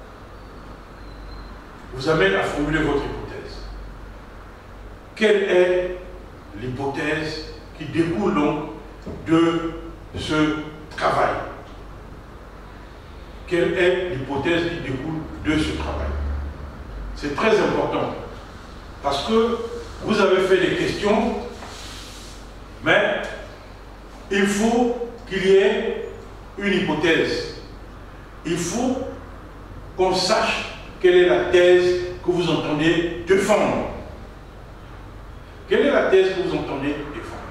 Vous amène à formuler votre hypothèse. Quelle est l'hypothèse qui découle donc de ce travail? Quelle est l'hypothèse qui découle de ce travail? C'est très important parce que vous avez fait des questions, mais il faut qu'il y ait une hypothèse. Il faut qu'on sache quelle est la thèse que vous entendez défendre. Quelle est la thèse que vous entendez défendre?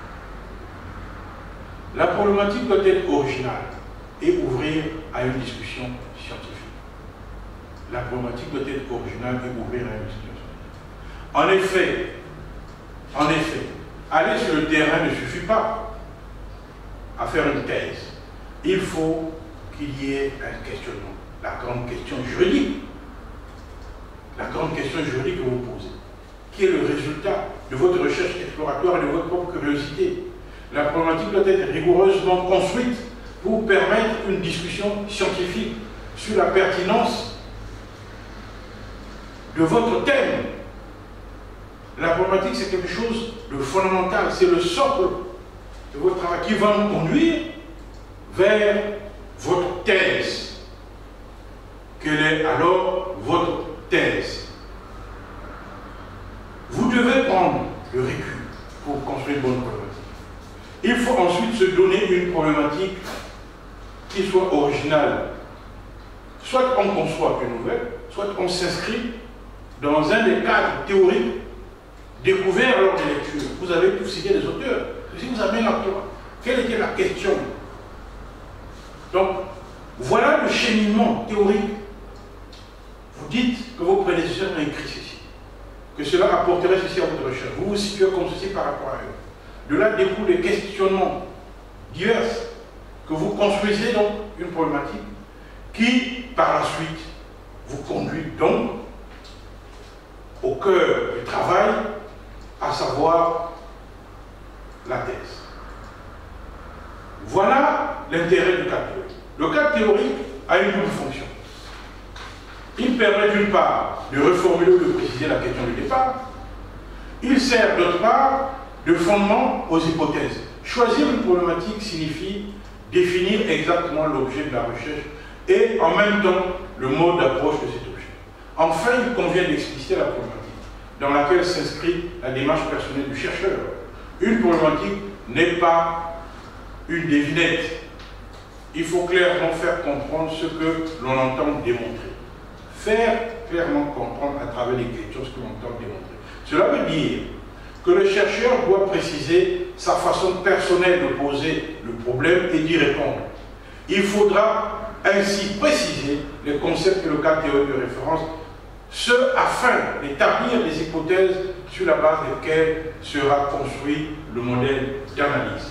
La problématique doit être originale et ouvrir à une discussion scientifique. La problématique doit être originale et ouvrir à une discussion scientifique. En effet, aller sur le terrain ne suffit pas à faire une thèse. Il faut qu'il y ait un questionnement. La grande question juridique. La grande question juridique que vous posez. Qui est le résultat de votre recherche exploratoire et de votre propre curiosité? La problématique doit être rigoureusement construite pour permettre une discussion scientifique sur la pertinence de votre thème. La problématique, c'est quelque chose de fondamental, c'est le socle de votre travail qui va nous conduire vers votre thèse. Quelle est alors votre thèse? Vous devez prendre le recul pour construire une bonne problématique. Il faut ensuite se donner une problématique qui soit originale soit on conçoit une nouvelle, soit on s'inscrit dans un des cadres théoriques découverts lors des lectures. Vous avez tous cité des auteurs. Si vous avez un auteur, quelle était la question? Donc, voilà le cheminement théorique. Vous dites que vos prédécesseurs ont écrit ceci, que cela apporterait ceci à votre recherche. Vous vous situez comme ceci par rapport à eux. De là découlent des questionnements divers que vous construisez donc une problématique qui, par la suite, vous conduit donc au cœur du travail, à savoir la thèse. Voilà l'intérêt du cadre théorique. Le cadre théorique a une double fonction. Il permet d'une part de reformuler ou de préciser la question du départ. Il sert d'autre part de fondement aux hypothèses. Choisir une problématique signifie définir exactement l'objet de la recherche et en même temps le mode d'approche de cet objet. Enfin, il convient d'expliciter la problématique dans laquelle s'inscrit la démarche personnelle du chercheur. Une problématique n'est pas une devinette. Il faut clairement faire comprendre ce que l'on entend démontrer. Faire clairement comprendre à travers l'écriture ce que l'on entend démontrer. Cela veut dire que le chercheur doit préciser sa façon personnelle de poser le problème et d'y répondre. Il faudra ainsi préciser les concepts et le cadre théorique de référence, ce afin d'établir des hypothèses sur la base desquelles sera construit le modèle d'analyse.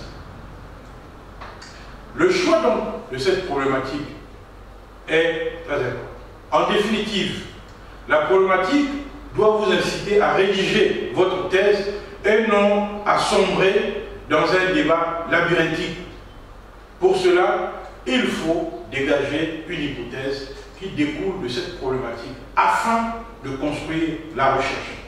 Le choix donc de cette problématique est très important. En définitive, la problématique doit vous inciter à rédiger votre thèse et non à sombrer dans un débat labyrinthique. Pour cela, il faut dégager une hypothèse qui découle de cette problématique afin de construire la recherche.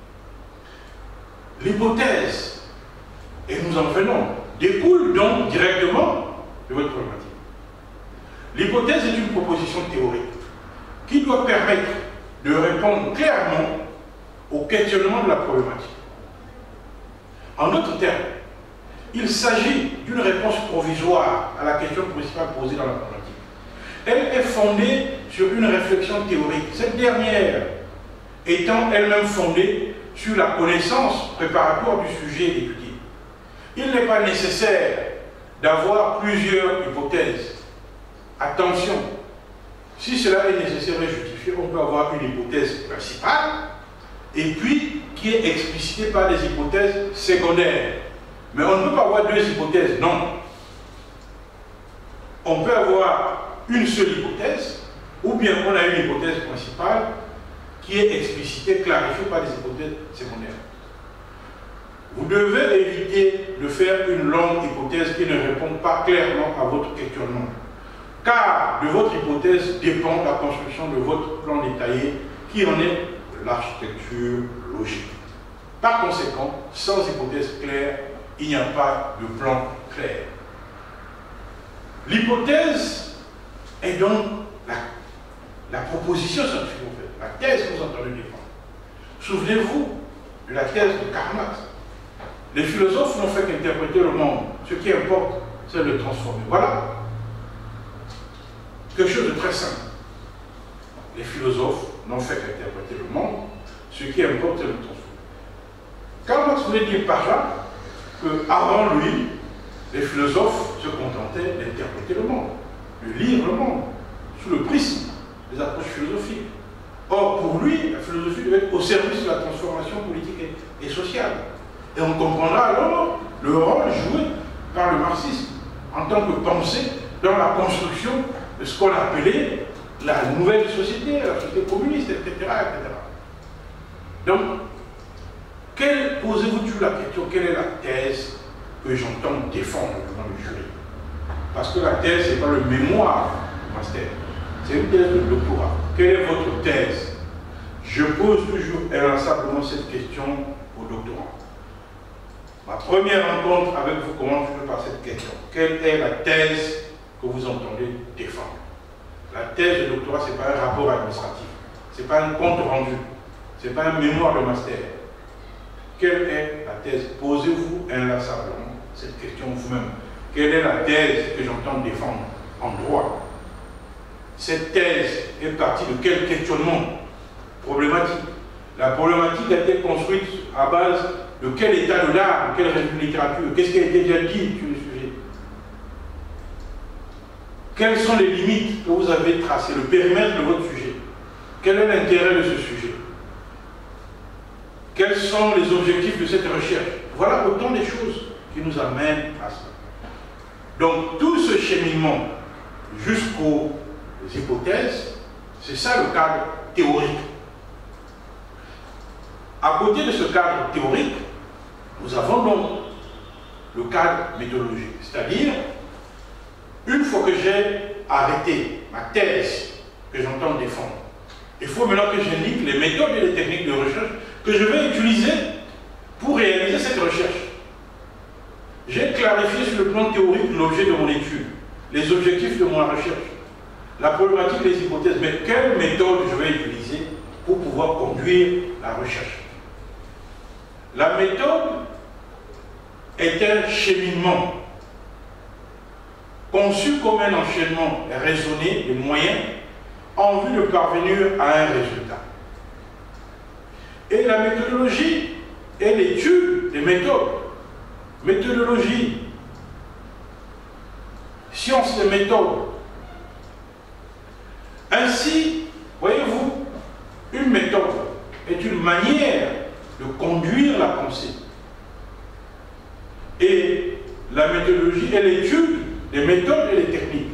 L'hypothèse, et nous en venons, découle donc directement de votre problématique. L'hypothèse est une proposition théorique qui doit permettre de répondre clairement au questionnement de la problématique. En d'autres termes, il s'agit d'une réponse provisoire à la question principale posée dans la problématique. Elle est fondée sur une réflexion théorique, cette dernière étant elle-même fondée sur la connaissance préparatoire du sujet étudié. Il n'est pas nécessaire d'avoir plusieurs hypothèses. Attention, si cela est nécessaire et justifié, on peut avoir une hypothèse principale et puis qui est explicitée par des hypothèses secondaires. Mais on ne peut pas avoir deux hypothèses, non. On peut avoir une seule hypothèse, ou bien on a une hypothèse principale qui est explicitée, clarifiée par des hypothèses secondaires. Vous devez éviter de faire une longue hypothèse qui ne répond pas clairement à votre questionnement. Car de votre hypothèse dépend la construction de votre plan détaillé qui en est l'architecture logique. Par conséquent, sans hypothèse claire, il n'y a pas de plan clair. L'hypothèse est donc la proposition scientifique, en fait, la thèse que vous entendez défendre. Souvenez-vous de la thèse de Karl Marx. Les philosophes n'ont fait qu'interpréter le monde. Ce qui importe, c'est de le transformer. Voilà quelque chose de très simple. Les philosophes n'ont fait qu'interpréter le monde. Ce qui importe, c'est de le transformer. Karl Marx voulait dire par là qu'avant lui, les philosophes se contentaient d'interpréter le monde, de lire le monde, sous le prisme des approches philosophiques. Or, pour lui, la philosophie devait être au service de la transformation politique et sociale. Et on comprendra alors le rôle joué par le marxisme en tant que pensée dans la construction de ce qu'on appelait la nouvelle société, la société communiste, etc. etc. Donc, posez-vous toujours la question, quelle est la thèse que j'entends défendre devant le jury? Parce que la thèse, ce n'est pas le mémoire du master, c'est une thèse de doctorat. Quelle est votre thèse? Je pose toujours inlassablement cette question au doctorant. Ma première rencontre avec vous commence par cette question. Quelle est la thèse que vous entendez défendre? La thèse de doctorat, ce n'est pas un rapport administratif, ce n'est pas un compte rendu, ce n'est pas un mémoire de master. Quelle est la thèse? Posez-vous inlassablement cette question vous-même. Quelle est la thèse que j'entends défendre en droit? cette thèse est partie de quel questionnement problématique? La problématique a été construite à base de quel état de l'art, de quelle littérature, qu'est-ce qui a été déjà dit sur le sujet? Quelles sont les limites que vous avez tracées, le périmètre de votre sujet? Quel est l'intérêt de ce sujet? Quels sont les objectifs de cette recherche? Voilà autant de choses qui nous amènent à ça. Donc tout ce cheminement jusqu'aux hypothèses, c'est ça le cadre théorique. À côté de ce cadre théorique, nous avons donc le cadre méthodologique. C'est-à-dire, une fois que j'ai arrêté ma thèse que j'entends défendre, il faut maintenant que j'indique les méthodes et les techniques de recherche que je vais utiliser pour réaliser cette recherche. J'ai clarifié sur le plan théorique l'objet de mon étude, les objectifs de ma recherche, la problématique des hypothèses, mais quelle méthode je vais utiliser pour pouvoir conduire la recherche. La méthode est un cheminement conçu comme un enchaînement raisonné de moyens en vue de parvenir à un résultat. Et la méthodologie est l'étude des méthodes. Méthodologie, science des méthodes. Ainsi, voyez-vous, une méthode est une manière de conduire la pensée. Et la méthodologie est l'étude des méthodes et des techniques.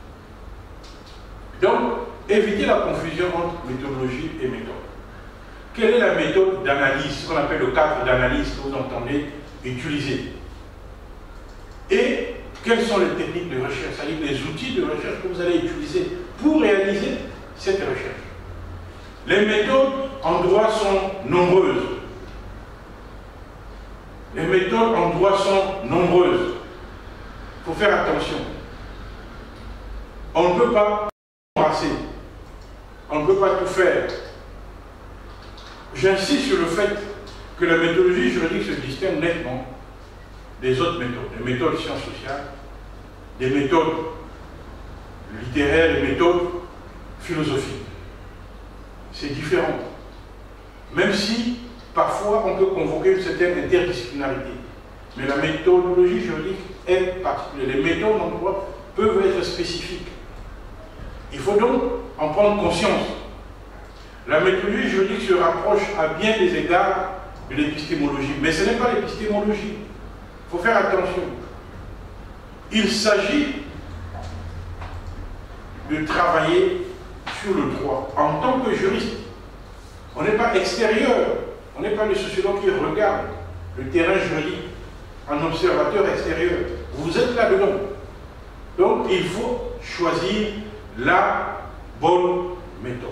Donc, évitez la confusion entre méthodologie et méthode. Quelle est la méthode d'analyse, ce qu'on appelle le cadre d'analyse que vous entendez utiliser? Et quelles sont les techniques de recherche, c'est-à-dire les outils de recherche que vous allez utiliser pour réaliser cette recherche? Les méthodes en droit sont nombreuses. Les méthodes en droit sont nombreuses. Il faut faire attention. On ne peut pas embrasser. On ne peut pas tout faire. J'insiste sur le fait que la méthodologie juridique se distingue nettement des autres méthodes, des méthodes sciences sociales, des méthodes littéraires, des méthodes philosophiques. C'est différent. Même si parfois on peut convoquer une certaine interdisciplinarité. Mais la méthodologie juridique est particulière. Les méthodes en droit peuvent être spécifiques. Il faut donc en prendre conscience. La méthodologie juridique se rapproche à bien des égards de l'épistémologie. Mais ce n'est pas l'épistémologie. Il faut faire attention. Il s'agit de travailler sur le droit en tant que juriste. On n'est pas extérieur. On n'est pas le sociologue qui regarde le terrain juridique en observateur extérieur. Vous êtes là-dedans. Donc, il faut choisir la bonne méthode.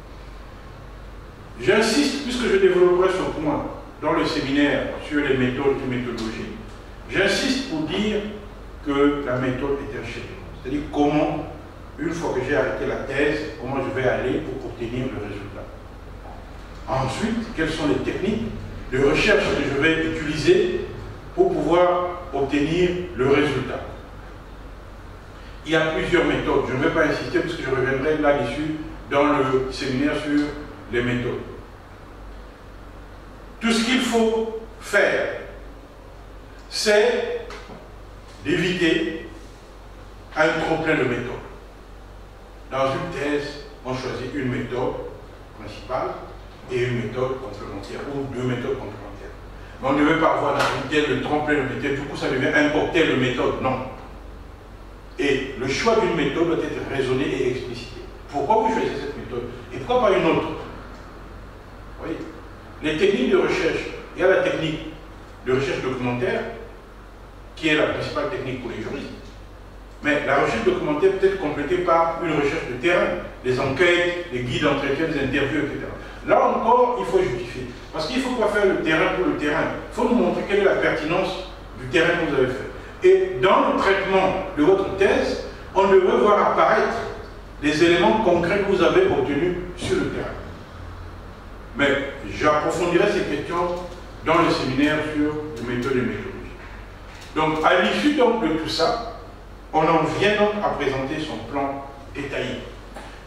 J'insiste, puisque je développerai ce point dans le séminaire sur les méthodes et méthodologies, j'insiste pour dire que la méthode est un cheminement. C'est-à-dire comment, une fois que j'ai arrêté la thèse, comment je vais aller pour obtenir le résultat. Ensuite, quelles sont les techniques de recherche que je vais utiliser pour pouvoir obtenir le résultat. Il y a plusieurs méthodes. Je ne vais pas insister parce que je reviendrai là-dessus dans le séminaire sur les méthodes. Tout ce qu'il faut faire, c'est d'éviter un trop-plein de méthodes. Dans une thèse, on choisit une méthode principale et une méthode complémentaire, ou deux méthodes complémentaires. Mais on ne veut pas avoir dans une thèse le trop-plein de méthodes, du coup ça devient un cocktail de méthodes, non. Et le choix d'une méthode doit être raisonné et explicité. Pourquoi vous choisissez cette méthode et pourquoi pas une autre? Vous voyez, les techniques de recherche, il y a la technique de recherche documentaire, qui est la principale technique pour les juristes. Mais la recherche documentaire peut être complétée par une recherche de terrain, des enquêtes, des guides d'entretien, des interviews, etc. Là encore, il faut justifier. Parce qu'il ne faut pas faire le terrain pour le terrain. Il faut nous montrer quelle est la pertinence du terrain que vous avez fait. Et dans le traitement de votre thèse, on devrait voir apparaître des éléments concrets que vous avez obtenus sur le terrain. Mais j'approfondirai ces questions dans le séminaire sur les méthodes et méthodologies. Donc, à l'issue de tout ça, on en vient donc à présenter son plan détaillé.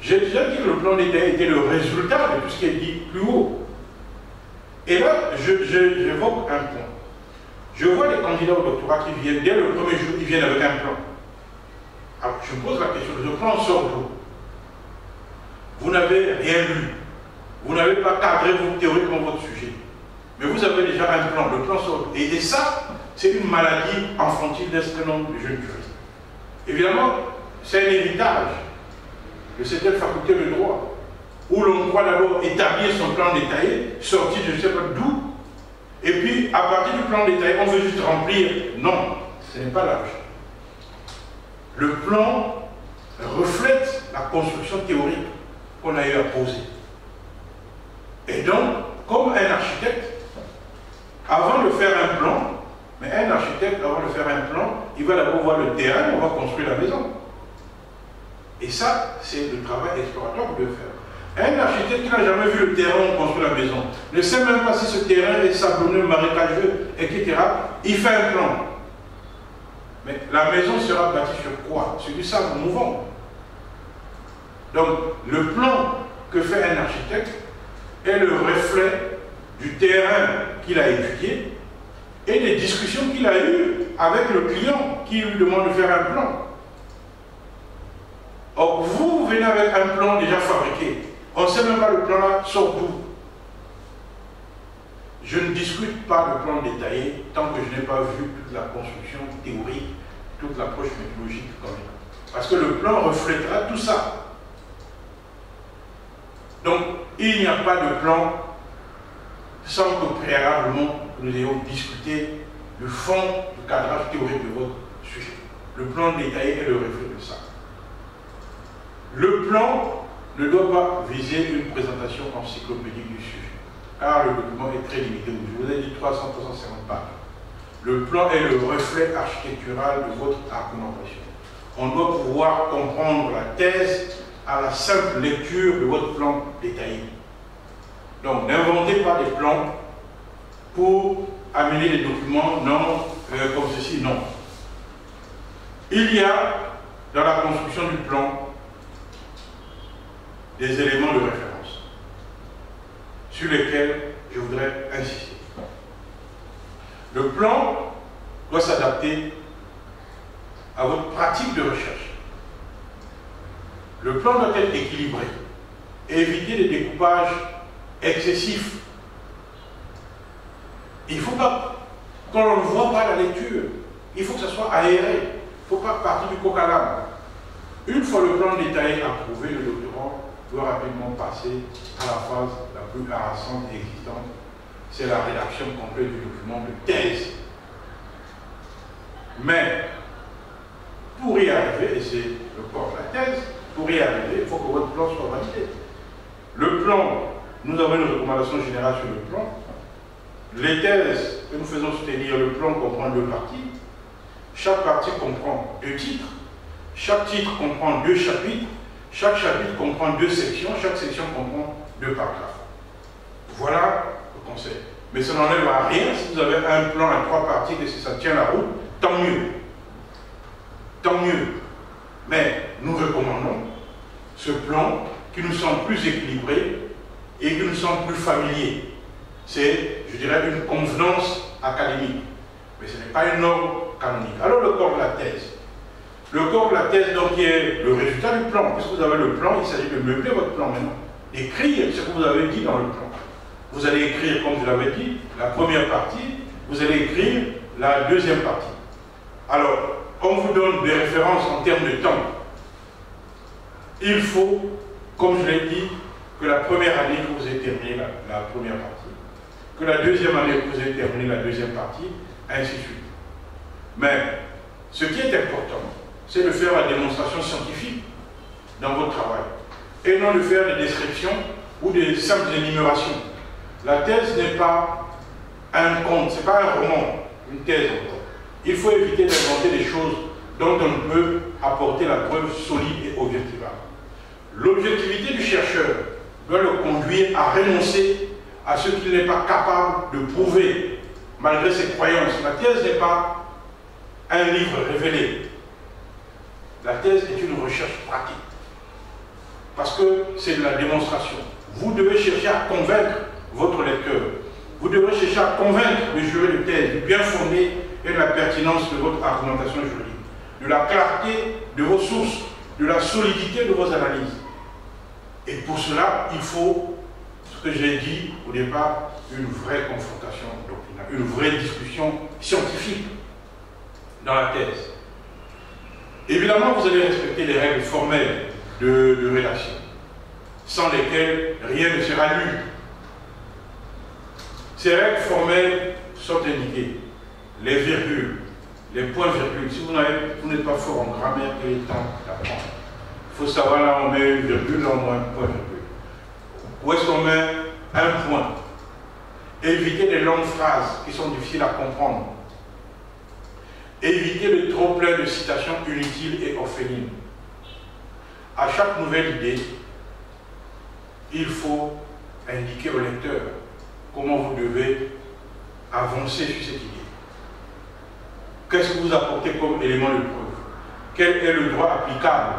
J'ai déjà dit que le plan détaillé était le résultat de tout ce qui est dit plus haut. Et là, j'évoque un point. Je vois les candidats au doctorat qui viennent, dès le premier jour, ils viennent avec un plan. Alors, je me pose la question, le plan sort d'où? Vous n'avez rien lu. Vous n'avez pas cadré vos théories comme votre sujet. Mais vous avez déjà un plan, le plan sort d'où? Et ça, c'est une maladie enfantine d'un certain nombre de jeunes juristes. Évidemment, c'est un héritage de cette faculté de droit, où l'on croit d'abord établir son plan détaillé, sorti de je ne sais pas d'où, et puis à partir du plan détaillé, on veut juste remplir. Non, ce n'est pas la logique. Le plan reflète la construction théorique qu'on a eu à poser. Et donc, comme un architecte, avant de faire un plan, mais un architecte, avant de faire un plan, il va d'abord voir le terrain, on va construire la maison. Et ça, c'est le travail exploratoire qu'on doit faire. Un architecte qui n'a jamais vu le terrain où on construit la maison, ne sait même pas si ce terrain est sablonneux, marécageux, etc. Il fait un plan. Mais la maison sera bâtie sur quoi? Sur du sable mouvant. Donc, le plan que fait un architecte est le reflet du terrain qu'il a étudié et des discussions qu'il a eues avec le client qui lui demande de faire un plan. Or, vous venez avec un plan déjà fabriqué. On ne sait même pas le plan là sort d'où. Je ne discute pas le plan détaillé tant que je n'ai pas vu toute la construction théorique, toute l'approche méthodologique quand même. Parce que le plan reflètera tout ça. Donc, il n'y a pas de plan sans que préalablement nous ayons discuté du fond du cadrage théorique de votre sujet. Le plan détaillé est le reflet de ça. Le plan ne doit pas viser une présentation encyclopédique du sujet, car le document est très limité. Je vous ai dit 350 pages. Le plan est le reflet architectural de votre argumentation. On doit pouvoir comprendre la thèse à la simple lecture de votre plan détaillé. Donc, n'inventez pas des plans pour amener des documents, non, comme ceci, non. Il y a, dans la construction du plan, des éléments de référence sur lesquels je voudrais insister. Le plan doit s'adapter à votre pratique de recherche. Le plan doit être équilibré et éviter des découpages excessifs. Il ne faut pas, quand on ne voit pas la lecture, il faut que ça soit aéré. Il ne faut pas partir du coq à l'âne. Une fois le plan détaillé approuvé, le doctorant doit rapidement passer à la phase la plus harassante et existante. C'est la rédaction complète du document de thèse. Mais, pour y arriver, et c'est le corps de la thèse, pour y arriver, il faut que votre plan soit validé. Le plan, nous avons une recommandation générale sur le plan. Les thèses que nous faisons soutenir, le plan comprend 2 parties. Chaque partie comprend 2 titres. Chaque titre comprend 2 chapitres. Chaque chapitre comprend 2 sections. Chaque section comprend 2 paragraphes. Voilà le conseil. Mais ça n'enlève à rien si vous avez un plan à 3 parties et si ça tient la route, tant mieux. Tant mieux. Mais nous recommandons ce plan qui nous semble plus équilibré et qui nous semble plus familier. C'est, je dirais, une convenance académique. Mais ce n'est pas une norme canonique. Alors le corps de la thèse. Le corps de la thèse, donc, qui est le résultat du plan. Puisque vous avez le plan, il s'agit de meubler votre plan maintenant. D'écrire ce que vous avez dit dans le plan. Vous allez écrire, comme je l'avais dit, la première partie. Vous allez écrire la deuxième partie. Alors, on vous donne des références en termes de temps. Il faut, comme je l'ai dit, que la première année que vous ayez terminé la première partie, que la deuxième année que vous ayez terminé la deuxième partie, ainsi de suite. Mais ce qui est important, c'est de faire la démonstration scientifique dans votre travail, et non de faire des descriptions ou des simples énumérations. La thèse n'est pas un conte, ce n'est pas un roman, une thèse encore. Il faut éviter d'inventer des choses dont on ne peut apporter la preuve solide et objectivable. L'objectivité du chercheur doit le conduire à renoncer à ce qu'il n'est pas capable de prouver, malgré ses croyances. La thèse n'est pas un livre révélé. La thèse est une recherche pratique. parce que c'est de la démonstration. Vous devez chercher à convaincre votre lecteur. Vous devez chercher à convaincre le jury de thèse du bien fondé et de la pertinence de votre argumentation juridique, de la clarté de vos sources, de la solidité de vos analyses. Et pour cela, il faut, ce que j'ai dit au départ, une vraie confrontation doctrinale, une vraie discussion scientifique dans la thèse. Évidemment, vous allez respecter les règles formelles de rédaction, sans lesquelles rien ne sera lu. Ces règles formelles sont indiquées. Les virgules, les points-virgules. Si vous n'êtes pas fort en grammaire, il est temps d'apprendre. Il faut savoir là on met une virgule, là on met un point-virgule. Où est-ce qu'on met un point? Éviter les longues phrases qui sont difficiles à comprendre. Éviter le trop plein de citations inutiles et orphelines. À chaque nouvelle idée, il faut indiquer au lecteur comment vous devez avancer sur cette idée. Qu'est-ce que vous apportez comme élément de preuve? Quel est le droit applicable?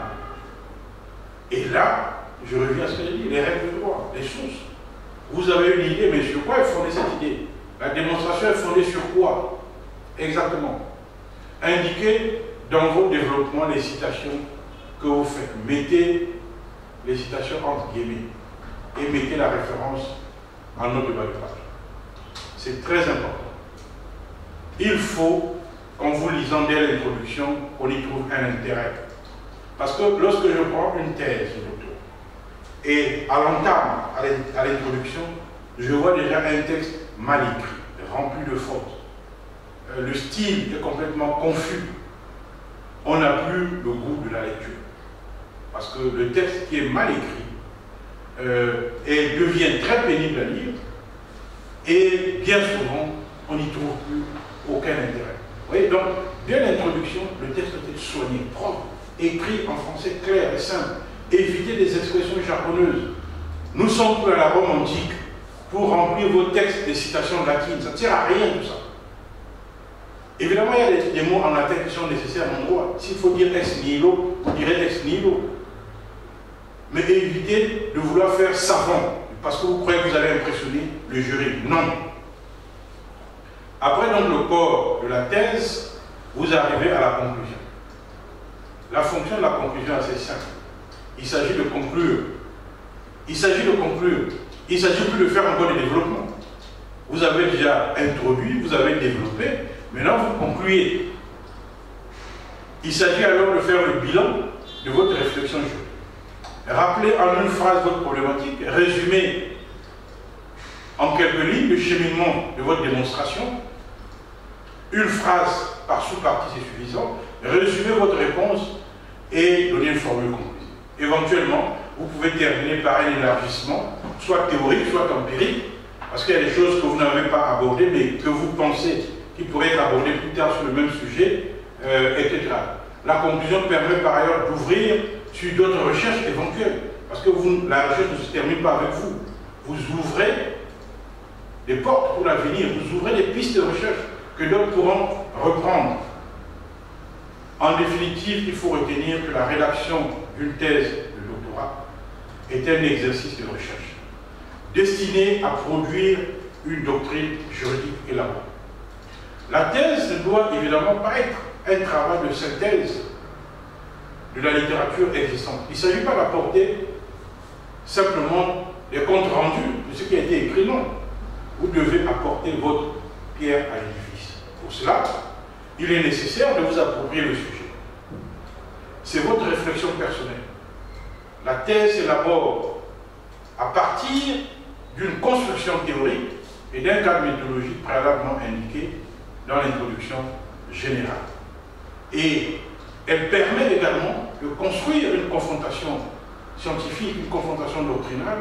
Et là, je reviens à ce que j'ai dit, les règles de droit, les sources. Vous avez une idée, mais sur quoi est fondée cette idée? La démonstration est fondée sur quoi? Exactement. Indiquez dans vos développements les citations que vous faites. Mettez les citations entre guillemets et mettez la référence en note de bas de page. C'est très important. Il faut, en vous lisant dès l'introduction, qu'on y trouve un intérêt. Parce que lorsque je prends une thèse, et à l'entame, à l'introduction, je vois déjà un texte mal écrit, rempli de fautes. Le style est complètement confus. On n'a plus le goût de la lecture. Parce que le texte qui est mal écrit devient très pénible à lire et bien souvent, on n'y trouve plus aucun intérêt. Vous voyez, donc, dès l'introduction, le texte doit être soigné, propre, écrit en français clair et simple. Évitez des expressions jargonneuses. Nous sommes plus à la Rome antique pour remplir vos textes des citations latines. Ça ne sert à rien tout ça. Évidemment, il y a des mots en latin qui sont nécessaires en droit. S'il faut dire ex nihilo, vous direz ex nihilo. Mais évitez de vouloir faire savant, parce que vous croyez que vous allez impressionner le jury. Non. Après donc le corps de la thèse, vous arrivez à la conclusion. La fonction de la conclusion est assez simple. Il s'agit de conclure. Il s'agit de conclure. Il ne s'agit plus de faire encore des développements. Vous avez déjà introduit, vous avez développé, maintenant vous concluez. Il s'agit alors de faire le bilan de votre réflexion juridique. Rappelez en une phrase votre problématique, résumez en quelques lignes le cheminement de votre démonstration. Une phrase par sous-partie, c'est suffisant. Résumez votre réponse et donner une formule conclusive. Éventuellement, vous pouvez terminer par un élargissement, soit théorique, soit empirique, parce qu'il y a des choses que vous n'avez pas abordées, mais que vous pensez qui pourraient être abordées plus tard sur le même sujet, etc. La conclusion permet par ailleurs d'ouvrir sur d'autres recherches éventuelles, parce que la recherche ne se termine pas avec vous. Vous ouvrez des portes pour l'avenir, vous ouvrez des pistes de recherche que d'autres pourront reprendre. En définitive, il faut retenir que la rédaction d'une thèse de doctorat est un exercice de recherche destiné à produire une doctrine juridique élaborée. La thèse ne doit évidemment pas être un travail de synthèse de la littérature existante. Il ne s'agit pas d'apporter simplement des comptes rendus de ce qui a été écrit, non. Vous devez apporter votre pierre à l'édifice. Pour cela, il est nécessaire de vous approprier le sujet. C'est votre réflexion personnelle. La thèse s'élabore à partir d'une construction théorique et d'un cadre méthodologique préalablement indiqué dans l'introduction générale. Et elle permet également de construire une confrontation scientifique, une confrontation doctrinale.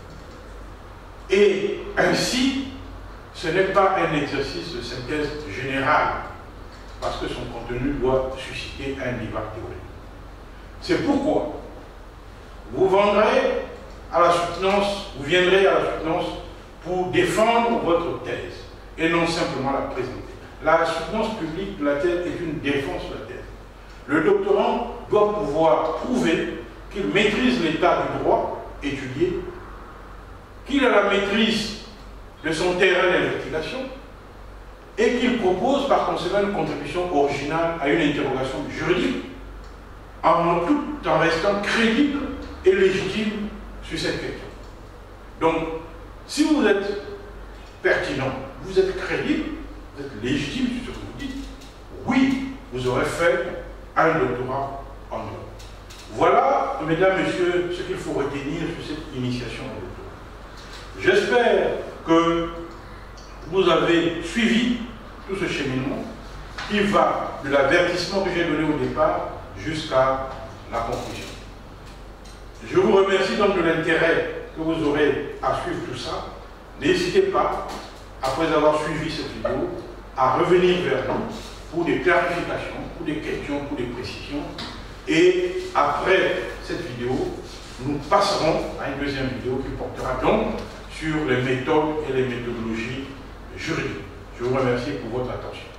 Et ainsi, ce n'est pas un exercice de synthèse générale, parce que son contenu doit susciter un débat théorique. C'est pourquoi vous viendrez à la soutenance pour défendre votre thèse et non simplement la présenter. La soutenance publique de la thèse est une défense de la thèse. Le doctorant doit pouvoir prouver qu'il maîtrise l'état du droit étudié, qu'il a la maîtrise de son terrain d'investigation et qu'il propose par conséquent une contribution originale à une interrogation juridique tout en restant crédible et légitime sur cette question. Donc, si vous êtes pertinent, vous êtes crédible, vous êtes légitime sur ce que vous dites, oui, vous aurez fait un doctorat en droit. Voilà, mesdames, messieurs, ce qu'il faut retenir sur cette initiation au doctorat. J'espère que vous avez suivi tout ce cheminement qui va de l'avertissement que j'ai donné au départ jusqu'à la conclusion. Je vous remercie donc de l'intérêt que vous aurez à suivre tout ça. N'hésitez pas, après avoir suivi cette vidéo, à revenir vers nous pour des clarifications, pour des questions, pour des précisions. Et après cette vidéo, nous passerons à une deuxième vidéo qui portera donc sur les méthodes et les méthodologies juridiques. Je vous remercie pour votre attention.